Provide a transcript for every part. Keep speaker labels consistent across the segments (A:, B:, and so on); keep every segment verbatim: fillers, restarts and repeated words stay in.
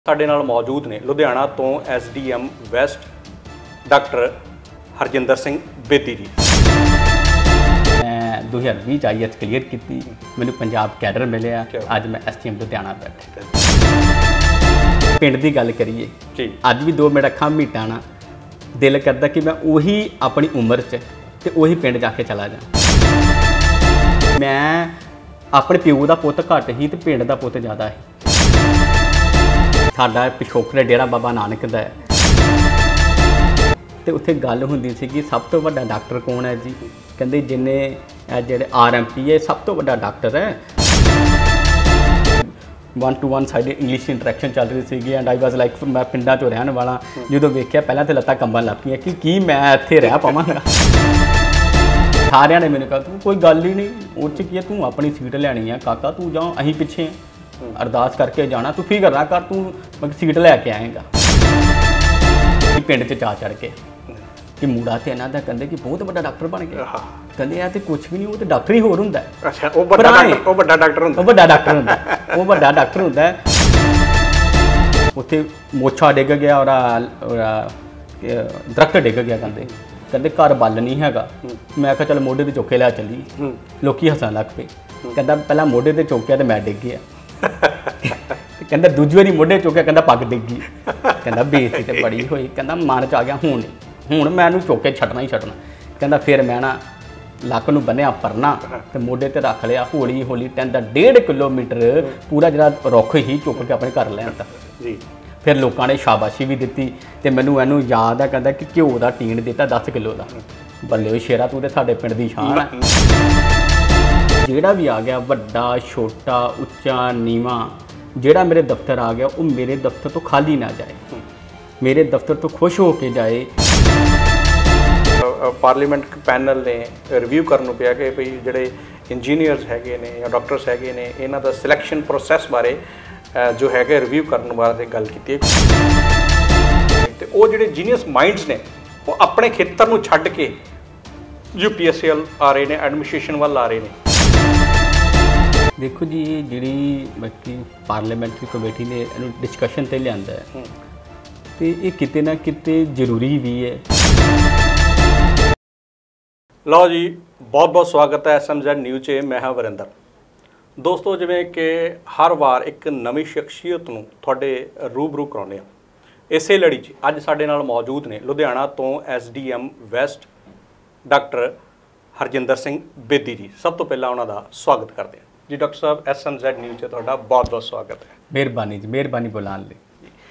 A: ਸਾਡੇ ਨਾਲ ਮੌਜੂਦ ਨੇ ਲੁਧਿਆਣਾ ਤੋਂ S D M West doctor Harjinder Singh Bedi ji.
B: मैं दो हज़ार बीस आई एस क्लीयर की, मैंने पंजाब कैडर मिले, अज मैं एस डी एम लुधियाना बैठा। पिंड की गल करिए
A: जी,
B: अज भी दो मिनट अखा मीटाना दिल करता कि मैं उही अपनी उम्र च ते उही पिंड जाके चला जा। मैं अपने प्यो का पुत घट ही तो पिंड का पुत ज़्यादा है। साडा पिछोकड़ डेरा बाबा नानक दा है तो उत्थे गल हुंदी सी कि सब तो वड्डा डॉक्टर कौन है जी, कहंदे जिन्ने जेह्ड़े आर एम पी है सब तो वड्डा डॉक्टर है। One two one side English interaction चल रही सी एंड आई वाज लाइक मैं पिंडां चों रहण वाला, जो वेख्या पहलां तो लत्तां कंबण लग पईयां कि की मैं इत्थे रह पावांगा। सारियां ने मैनूं कहा तूं कोई गल ही नहीं, उस च की है, तूं अपनी सीट लैनी है काका, तू जा अहीं पिछे अरदास करके जाना, तू फिकर ना कर, तू मतलब सीट लैके आएगा। पिंड च चा चढ़ के कि मुड़ा तो इन्हां दा कहंदे कि बहुत बड़ा डॉक्टर बन गया। कहंदे यार ते कुछ भी नहीं, वो तो डॉक्टर ही होर हुंदा है।
A: अच्छा, वो बड़ा डॉक्टर वो बड़ा डॉक्टर हुंदा,
B: वो बड़ा डॉक्टर हुंदा, वो बड़ा डॉक्टर हुंदा है। उत्थे मोछा डिग गया और दरख्त डिग गया, कहंदे कहंदे घर बल नहीं हैगा। मैं कहा चल मोढे ते चौके लै चली, लोकी हसन लग पे। कहंदा पहला मोढे ते चौकिया तो मैं डिग गया, कहंदा दूजी वारी मोढे चौकिया, कहंदा पग डिग गई, कहंदा बेइज्जती ते बड़ी होई, कहंदा मन च आ गया हुण हुण मैं इहनूं चौके छड्डना ही छड्डना। कहंदा फिर मैं ना लक्क नूं बन्निया परना ते मोढे ते रख लिया, हौली हौली कहंदा डेढ़ किलोमीटर पूरा जिहड़ा रुख ही चुक के अपने घर ले आंदा जी। फिर लोगों ने शाबाशी भी दी तो मैनू इनू याद है, कहता कि घ्यो का टीन दिता दस किलो का, बल्ले शेरा तू तो साडे पिंड दी शान है। जिहड़ा भी आ गया वड्डा छोटा उच्चा नीवा, जिहड़ा मेरे दफ्तर आ गया वो मेरे दफ्तर तो खाली ना जाए, मेरे दफ्तर तो खुश हो के जाए।
A: पार्लीमेंट पैनल ने रिव्यू करना पिया कि भाई जिहड़े इंजीनियर्स हैगे ने या डॉक्टर्स हैगे ने, इन्हां दा सिलैक्शन प्रोसैस बारे जो है रिव्यू करने वास्ते गल की। तो वो जो जीनियस माइंड्स ने वो अपने खेतर में छड्ड के यू पी एस सी आ रहे हैं, एडमिनिस्ट्रेशन वाल आ रहे हैं।
B: देखो जी, जी बाकी पार्लीमेंट्री कमेटी ने डिस्कशन ते लिया है तो ये किते ना किते जरूरी भी है।
A: लो जी, बहुत बहुत स्वागत है एस एम ज़ेड न्यूज़ च, मैं हाँ वरिंदर। दोस्तों, जिवें कि हर वार एक नवी शख्सियत नूं तुहाडे रूबरू कराउने आ, इसे लड़ी च अज साडे नाल मौजूद ने लुधियाना तो S D M West doctor Harjinder Singh Bedi ji. सब तो पहला उन्हां दा स्वागत करते हैं जी। डॉक्टर साहब, एस एम ज़ेड न्यूज़ च तुहाडा बहुत बहुत स्वागत है।
B: मेहरबानी जी, मेहरबानी बुलाने लई।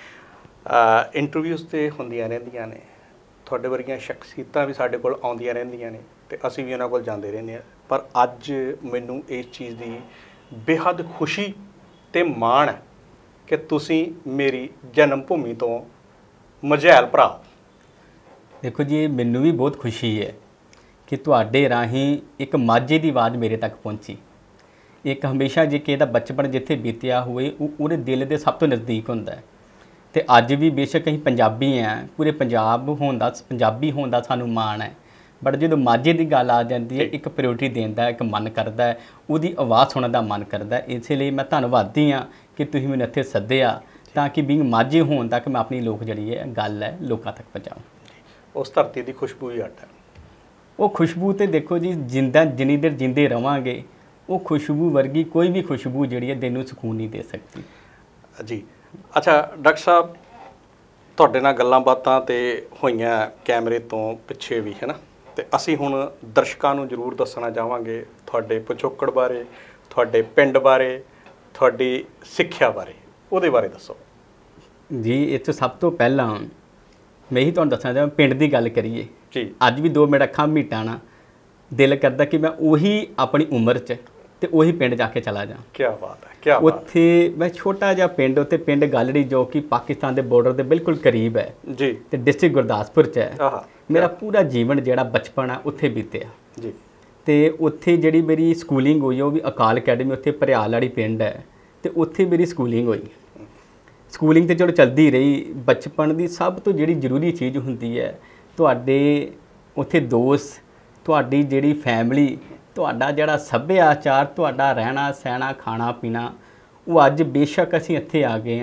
A: इंटरव्यूज़ तो होंदियां रहिंदियां ने, तुहाडे वर्गियां शख्सियतां भी साडे कोल आउंदियां रहिंदियां ने ते असीं भी उन्हां कोल जांदे रहिंदे आ, पर अज मैनूं इस चीज़ दी बेहद खुशी ते माण है कि तुसी मेरी जन्म भूमि तो मझैल भरा।
B: देखो जी, मैनू भी बहुत खुशी है कि तुहाडे राही एक माझे की आवाज़ मेरे तक पहुँची। एक हमेशा जे कि बचपन जिथे बीतिया हुए उहदे दिल के सब तो नज़दीक होंदा है। तो अज भी बेशक असीं पंजाबी हैं, पूरे पंजाब होण दा पंजाबी होण दा सानूं माण है, बट जो माझे की गल आ जाती है एक प्रायोरिटी देने का एक मन करता है, उसकी आवाज़ सुनने का मन करता है। इसलिए मैं धन्नवादी हाँ कि तुसीं मैनूं इत्थे सद्दिया ताकि बीइंग माझे होने तक मैं अपनी लोक जिहड़ी है गल है लोगों तक पहुँचाऊँ।
A: उस धरती की खुशबू ही अड्ड है।
B: वो खुशबू तो देखो जी, जिंदा जिन्नी देर जिंदे रवांगे वो खुशबू वर्गी कोई भी खुशबू जिहड़ी है दिल नूं सुकून नहीं दे सकती
A: जी। अच्छा डॉक्टर साहब, तुहाडे नाल गल्लां बातां ते होईयां कैमरे तो पिछे भी है ना, तो असी हुण दर्शकों को जरूर दसना चाहांगे तुहाडे पिछोकड़ बारे, तुहाडे पिंड बारे, तुहाडी सिक्ख्या बारे, उहदे बारे दसो
B: जी। इस सब तो पहला मैं ही तुहानूं दसना चाहां, पिंड की गल करिए
A: जी।
B: अज भी दो मिनट अखा मीटाना दिल करता कि मैं उही अपनी उम्र च ते उही पिंड जाके चला जा।
A: क्या बात है, क्या बात।
B: उत्थे मैं छोटा जिहा पिंड, उत्थे पिंड गालड़ी जो कि पाकिस्तान के बॉर्डर के बिल्कुल करीब है
A: जी,
B: ते डिस्ट्रिक्ट गुरदासपुर च है। मेरा पूरा जीवन जिहड़ा बचपन है उत्थे बीतिया
A: जी। ते
B: उत्थे जिहड़ी मेरी स्कूलिंग हुई वो भी अकाल अकैडमी उत्थे भरियाल वाली पिंड है, तो उत्थे मेरी स्कूलिंग हुई। स्कूलिंग तो चलो चलती रही। बचपन की सब तो जिहड़ी जरूरी चीज़ हुंदी है तुहाडे उत्थे दोस्त, तुहाडी जिहड़ी फैमिली, तुहाडा जिहड़ा सभ्याचार, तुहाडा रहना सहना खाना पीना, वो अज बेशक असीं इत्थे आ गए हैं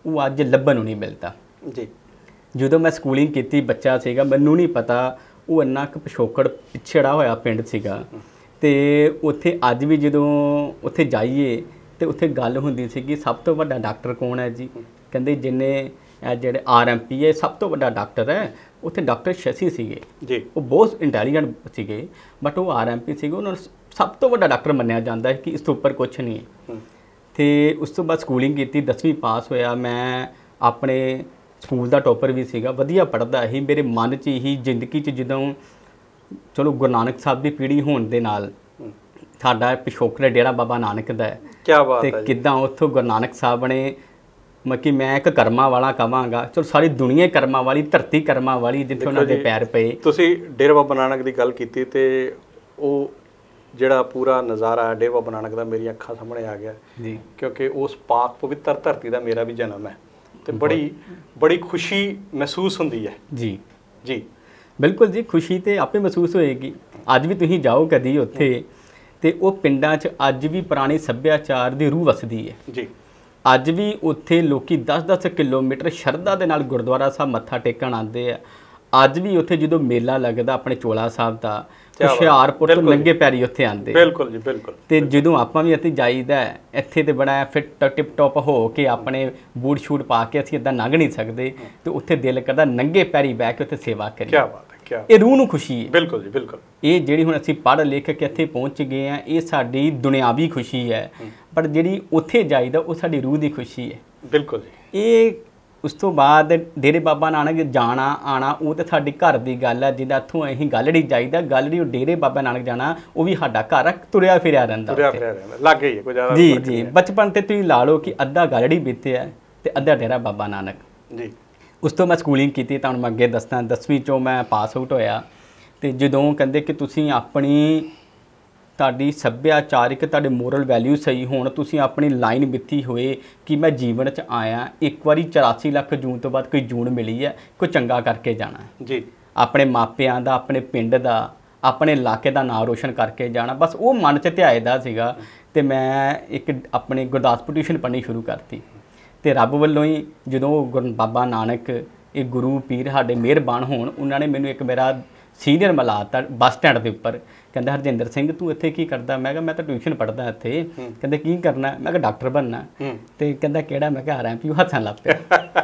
B: ਉਹ ਅੱਜ ਲੱਭਣ ਨੂੰ ਨਹੀਂ ਮਿਲਦਾ
A: ਜੀ।
B: ਜਦੋਂ ਮੈਂ ਸਕੂਲਿੰਗ ਕੀਤੀ ਬੱਚਾ ਸੀਗਾ, ਮੈਨੂੰ ਨਹੀਂ ਪਤਾ ਉਹ ਇੰਨਾ ਕੁ ਪਿਛੋਕੜ ਪਿਛੜਾ ਹੋਇਆ ਪਿੰਡ ਸੀਗਾ। ਤੇ ਉੱਥੇ ਅੱਜ ਵੀ ਜਦੋਂ ਉੱਥੇ ਜਾਈਏ ਤੇ ਉੱਥੇ ਗੱਲ ਹੁੰਦੀ ਸੀ ਕਿ ਸਭ ਤੋਂ ਵੱਡਾ ਡਾਕਟਰ ਕੌਣ ਹੈ ਜੀ, ਕਹਿੰਦੇ ਜਿੰਨੇ ਇਹ ਜਿਹੜੇ ਆਰ ਐਮ ਪੀ ਹੈ ਸਭ ਤੋਂ ਵੱਡਾ ਡਾਕਟਰ ਹੈ। ਉੱਥੇ ਡਾਕਟਰ ਸ਼ਸ਼ੀ ਸੀਗੇ ਜੀ, ਉਹ ਬਹੁਤ ਇੰਟੈਲੀਜੈਂਟ ਸੀਗੇ, ਬਟ ਉਹ ਆਰ ਐਮ ਪੀ ਸੀਗੇ, ਉਹਨਾਂ ਨੂੰ ਸਭ ਤੋਂ ਵੱਡਾ ਡਾਕਟਰ ਮੰਨਿਆ ਜਾਂਦਾ ਹੈ ਕਿ ਇਸ ਤੋਂ ਉੱਪਰ ਕੁਛ ਨਹੀਂ ਹੈ। ਤੇ ਉਸ ਤੋਂ ਬਾਅਦ ਸਕੂਲਿੰਗ ਕੀਤੀ, ਦਸਵੀਂ ਪਾਸ ਹੋਇਆ। ਮੈਂ ਆਪਣੇ ਸਕੂਲ ਦਾ ਟੋਪਰ ਵੀ ਸੀਗਾ, ਵਧੀਆ ਪੜ੍ਹਦਾ ਸੀ। ਮੇਰੇ ਮਨ 'ਚ ਹੀ ਜ਼ਿੰਦਗੀ 'ਚ ਜਦੋਂ ਚਲੋ ਗੁਰੂ ਨਾਨਕ ਸਾਹਿਬ ਦੀ ਪੀੜ੍ਹੀ ਹੋਣ ਦੇ ਨਾਲ ਸਾਡਾ ਪਿਛੋਕੜ ਡੇਰਾ ਬਾਬਾ ਨਾਨਕ ਦਾ ਹੈ।
A: ਕਿਆ ਬਾਤ ਹੈ।
B: ਤੇ ਕਿੱਦਾਂ ਉੱਥੋਂ ਗੁਰੂ ਨਾਨਕ ਸਾਹਿਬ ਨੇ ਮਤਲਬ ਕਿ ਮੈਂ ਇੱਕ ਕਰਮਾਂ ਵਾਲਾ ਕਹਾਂਗਾ, ਚਲੋ ਸਾਰੀ ਦੁਨੀਆ ਕਰਮਾਂ ਵਾਲੀ, ਧਰਤੀ ਕਰਮਾਂ ਵਾਲੀ, ਜਿੱਥੇ ਉਹਨਾਂ ਦੇ ਪੈਰ ਪਏ।
A: ਤੁਸੀਂ ਡੇਰਾ ਬਾਬਾ ਨਾਨਕ ਦੀ ਗੱਲ ਕੀਤੀ ਤੇ ਉਹ ਜਿਹੜਾ ਪੂਰਾ ਨਜ਼ਾਰਾ ਡੇਰਾ ਬਾਬਾ ਨਾਨਕ ਦਾ ਮੇਰੀਆਂ ਅੱਖਾਂ ਸਾਹਮਣੇ ਆ ਗਿਆ ਜੀ, ਕਿਉਂਕਿ ਉਸ ਪਾਕ ਪਵਿੱਤਰ ਧਰਤੀ ਦਾ ਮੇਰਾ ਵੀ ਜਨਮ ਹੈ ਤੇ ਬੜੀ ਬੜੀ ਖੁਸ਼ੀ ਮਹਿਸੂਸ ਹੁੰਦੀ ਹੈ। ਜੀ ਜੀ
B: ਬਿਲਕੁਲ ਜੀ, ਖੁਸ਼ੀ ਤੇ ਆਪੇ ਮਹਿਸੂਸ ਹੋਏਗੀ। ਅੱਜ ਵੀ ਤੁਸੀਂ ਜਾਓ ਕਦੀ ਉੱਥੇ ਤੇ ਉਹ ਪਿੰਡਾਂ 'ਚ ਅੱਜ ਵੀ ਪੁਰਾਣੇ ਸੱਭਿਆਚਾਰ ਦੀ ਰੂਹ ਵਸਦੀ ਹੈ ਜੀ। ਅੱਜ ਵੀ ਉੱਥੇ ਲੋਕੀ ਦਸ ਦਸ ਕਿਲੋਮੀਟਰ ਸ਼ਰਧਾ ਦੇ ਨਾਲ ਗੁਰਦੁਆਰਾ ਸਾਹਿਬ ਮੱਥਾ ਟੇਕਣ ਆਉਂਦੇ ਆ। ਅੱਜ ਵੀ ਉੱਥੇ ਜਦੋਂ ਮੇਲਾ ਲੱਗਦਾ ਆਪਣੇ ਚੋਲਾ ਸਾਹਿਬ ਦਾ, ਹੁਸ਼ਿਆਰਪੁਰ ਤੋਂ ਨੰਗੇ ਪੈਰੀ ਉੱਥੇ ਆਉਂਦੇ।
A: ਬਿਲਕੁਲ ਜੀ, ਬਿਲਕੁਲ।
B: ਤੇ ਜਦੋਂ ਆਪਾਂ ਵੀ ਇੱਥੇ ਜਾਈਦਾ ਇੱਥੇ ਤੇ ਬੜਾ ਫਿੱਟ ਟਿਪ ਟੋਪ ਹੋ ਕੇ ਆਪਣੇ ਬੂਟ ਸ਼ੂਟ ਪਾ ਕੇ ਅਸੀਂ ਇੱਦਾਂ ਲੰਘ ਨਹੀਂ ਸਕਦੇ, ਤੇ ਉੱਥੇ ਦਿਲ ਕਰਦਾ ਨੰਗੇ ਪੈਰੀ ਬਹਿ ਕੇ ਉੱਥੇ ਸੇਵਾ ਕਰੀਏ।
A: ਕੀ ਬਾਤ ਹੈ, ਕੀ
B: ਇਹ ਰੂਹ ਨੂੰ ਖੁਸ਼ੀ ਹੈ।
A: ਬਿਲਕੁਲ ਜੀ, ਬਿਲਕੁਲ।
B: ਇਹ ਜਿਹੜੀ ਹੁਣ ਅਸੀਂ ਪੜ੍ਹ ਲਿਖ ਕੇ ਇੱਥੇ ਪਹੁੰਚ ਗਏ ਆ, ਇਹ ਸਾਡੀ ਦੁਨਿਆਵੀ ਖੁਸ਼ੀ ਹੈ, ਪਰ ਜਿਹੜੀ ਉੱਥੇ ਜਾਈਦਾ ਉਹ ਸਾਡੀ ਰੂਹ ਦੀ ਖੁਸ਼ੀ ਹੈ।
A: ਬਿਲਕੁਲ ਜੀ।
B: ਇਹ ਉਸ ਤੋਂ ਬਾਅਦ ਡੇਰੇ ਬਾਬਾ ਨਾਨਕ ਜਾਣਾ ਆਣਾ ਉਹ ਤਾਂ ਸਾਡੀ ਘਰ ਦੀ ਗੱਲ ਹੈ। ਜਿੱਦਾਂ ਇੱਥੋਂ ਅਸੀਂ ਗਲੜੀ ਜਾਈਦਾ, ਗਲੜੀ ਉਹ ਡੇਰੇ ਬਾਬਾ ਨਾਨਕ ਜਾਣਾ ਉਹ ਵੀ ਸਾਡਾ ਘਰ ਆ, ਤੁਰਿਆ ਫਿਰਿਆ ਰਹਿੰਦਾ,
A: ਤੁਰਿਆ ਫਿਰਿਆ ਰਹਿੰਦਾ, ਲੱਗ ਗਈ ਕੋਈ ਜ਼ਿਆਦਾ
B: ਜੀ ਜੀ। ਬਚਪਨ ਤੇ ਤੁਸੀਂ ਲਾ ਲਓ ਕਿ ਅੱਧਾ ਗਲੜੀ ਬੀਤਿਆ ਤੇ ਅੱਧਾ ਡੇਰਾ ਬਾਬਾ ਨਾਨਕ ਜੀ। ਉਸ ਤੋਂ ਮੈਂ ਸਕੂਲਿੰਗ ਕੀਤੀ, ਤੁਹਾਨੂੰ ਮੈਂ ਅੱਗੇ ਦੱਸਦਾ। ਦਸਵੀਂ 'ਚੋਂ ਮੈਂ ਪਾਸ ਆਊਟ ਹੋਇਆ ਤੇ ਜਦੋਂ ਕਹਿੰਦੇ ਕਿ ਤੁਸੀਂ ਆਪਣੀ ਤੁਹਾਡੀ ਸੱਭਿਆਚਾਰਿਕ ਤੁਹਾਡੇ ਮੋਰਲ ਵੈਲਿਊ ਸਹੀ ਹੋਣ, ਤੁਸੀਂ ਆਪਣੀ ਲਾਈਨ ਮਿੱਥੀ ਹੋਏ ਕਿ ਮੈਂ ਜੀਵਨ 'ਚ ਆਇਆ ਇੱਕ ਵਾਰੀ ਚੁਰਾਸੀ ਲੱਖ ਜੂਨ ਤੋਂ ਬਾਅਦ ਕੋਈ ਜੂਨ ਮਿਲੀ ਹੈ, ਕੋਈ ਚੰਗਾ ਕਰਕੇ ਜਾਣਾ ਜੀ। ਆਪਣੇ ਮਾਪਿਆਂ ਦਾ, ਆਪਣੇ ਪਿੰਡ ਦਾ, ਆਪਣੇ ਇਲਾਕੇ ਦਾ ਨਾਂ ਰੋਸ਼ਨ ਕਰਕੇ ਜਾਣਾ, ਬਸ ਉਹ ਮਨ 'ਚ ਧਿਆਏ ਦਾ ਸੀਗਾ। ਤੇ ਮੈਂ ਇੱਕ ਆਪਣੇ ਗੁਰਦਾਸਪੁਰ ਟਿਊਸ਼ਨ ਪੜ੍ਹਨੀ ਸ਼ੁਰੂ ਕਰਤੀ ਤੇ ਰੱਬ ਵੱਲੋਂ ਹੀ ਜਦੋਂ ਗੁਰੂ ਬਾਬਾ ਨਾਨਕ ਇਹ ਗੁਰੂ ਪੀਰ ਸਾਡੇ ਮਿਹਰਬਾਨ ਹੋਣ, ਉਹਨਾਂ ਨੇ ਮੈਨੂੰ ਇੱਕ ਮੇਰਾ ਸੀਨੀਅਰ ਮਿਲਾਤਾ ਬੱਸ ਸਟੈਂਡ ਦੇ ਉੱਪਰ। ਕਹਿੰਦਾ ਹਰਜਿੰਦਰ ਸਿੰਘ ਤੂੰ ਇੱਥੇ ਕੀ ਕਰਦਾ? ਮੈਂ ਕਿਹਾ ਮੈਂ ਤਾਂ ਟਿਊਸ਼ਨ ਪੜ੍ਹਦਾ ਇੱਥੇ। ਕਹਿੰਦੇ ਕੀ ਕਰਨਾ? ਮੈਂ ਕਿਹਾ ਡਾਕਟਰ ਬਣਨਾ। ਤੇ ਕਹਿੰਦਾ ਕਿਹੜਾ? ਮੈਂ ਕਿਹਾ ਆਰ ਐਮ ਪੀ। ਹੱਸਣ ਲੱਗ ਪਿਆ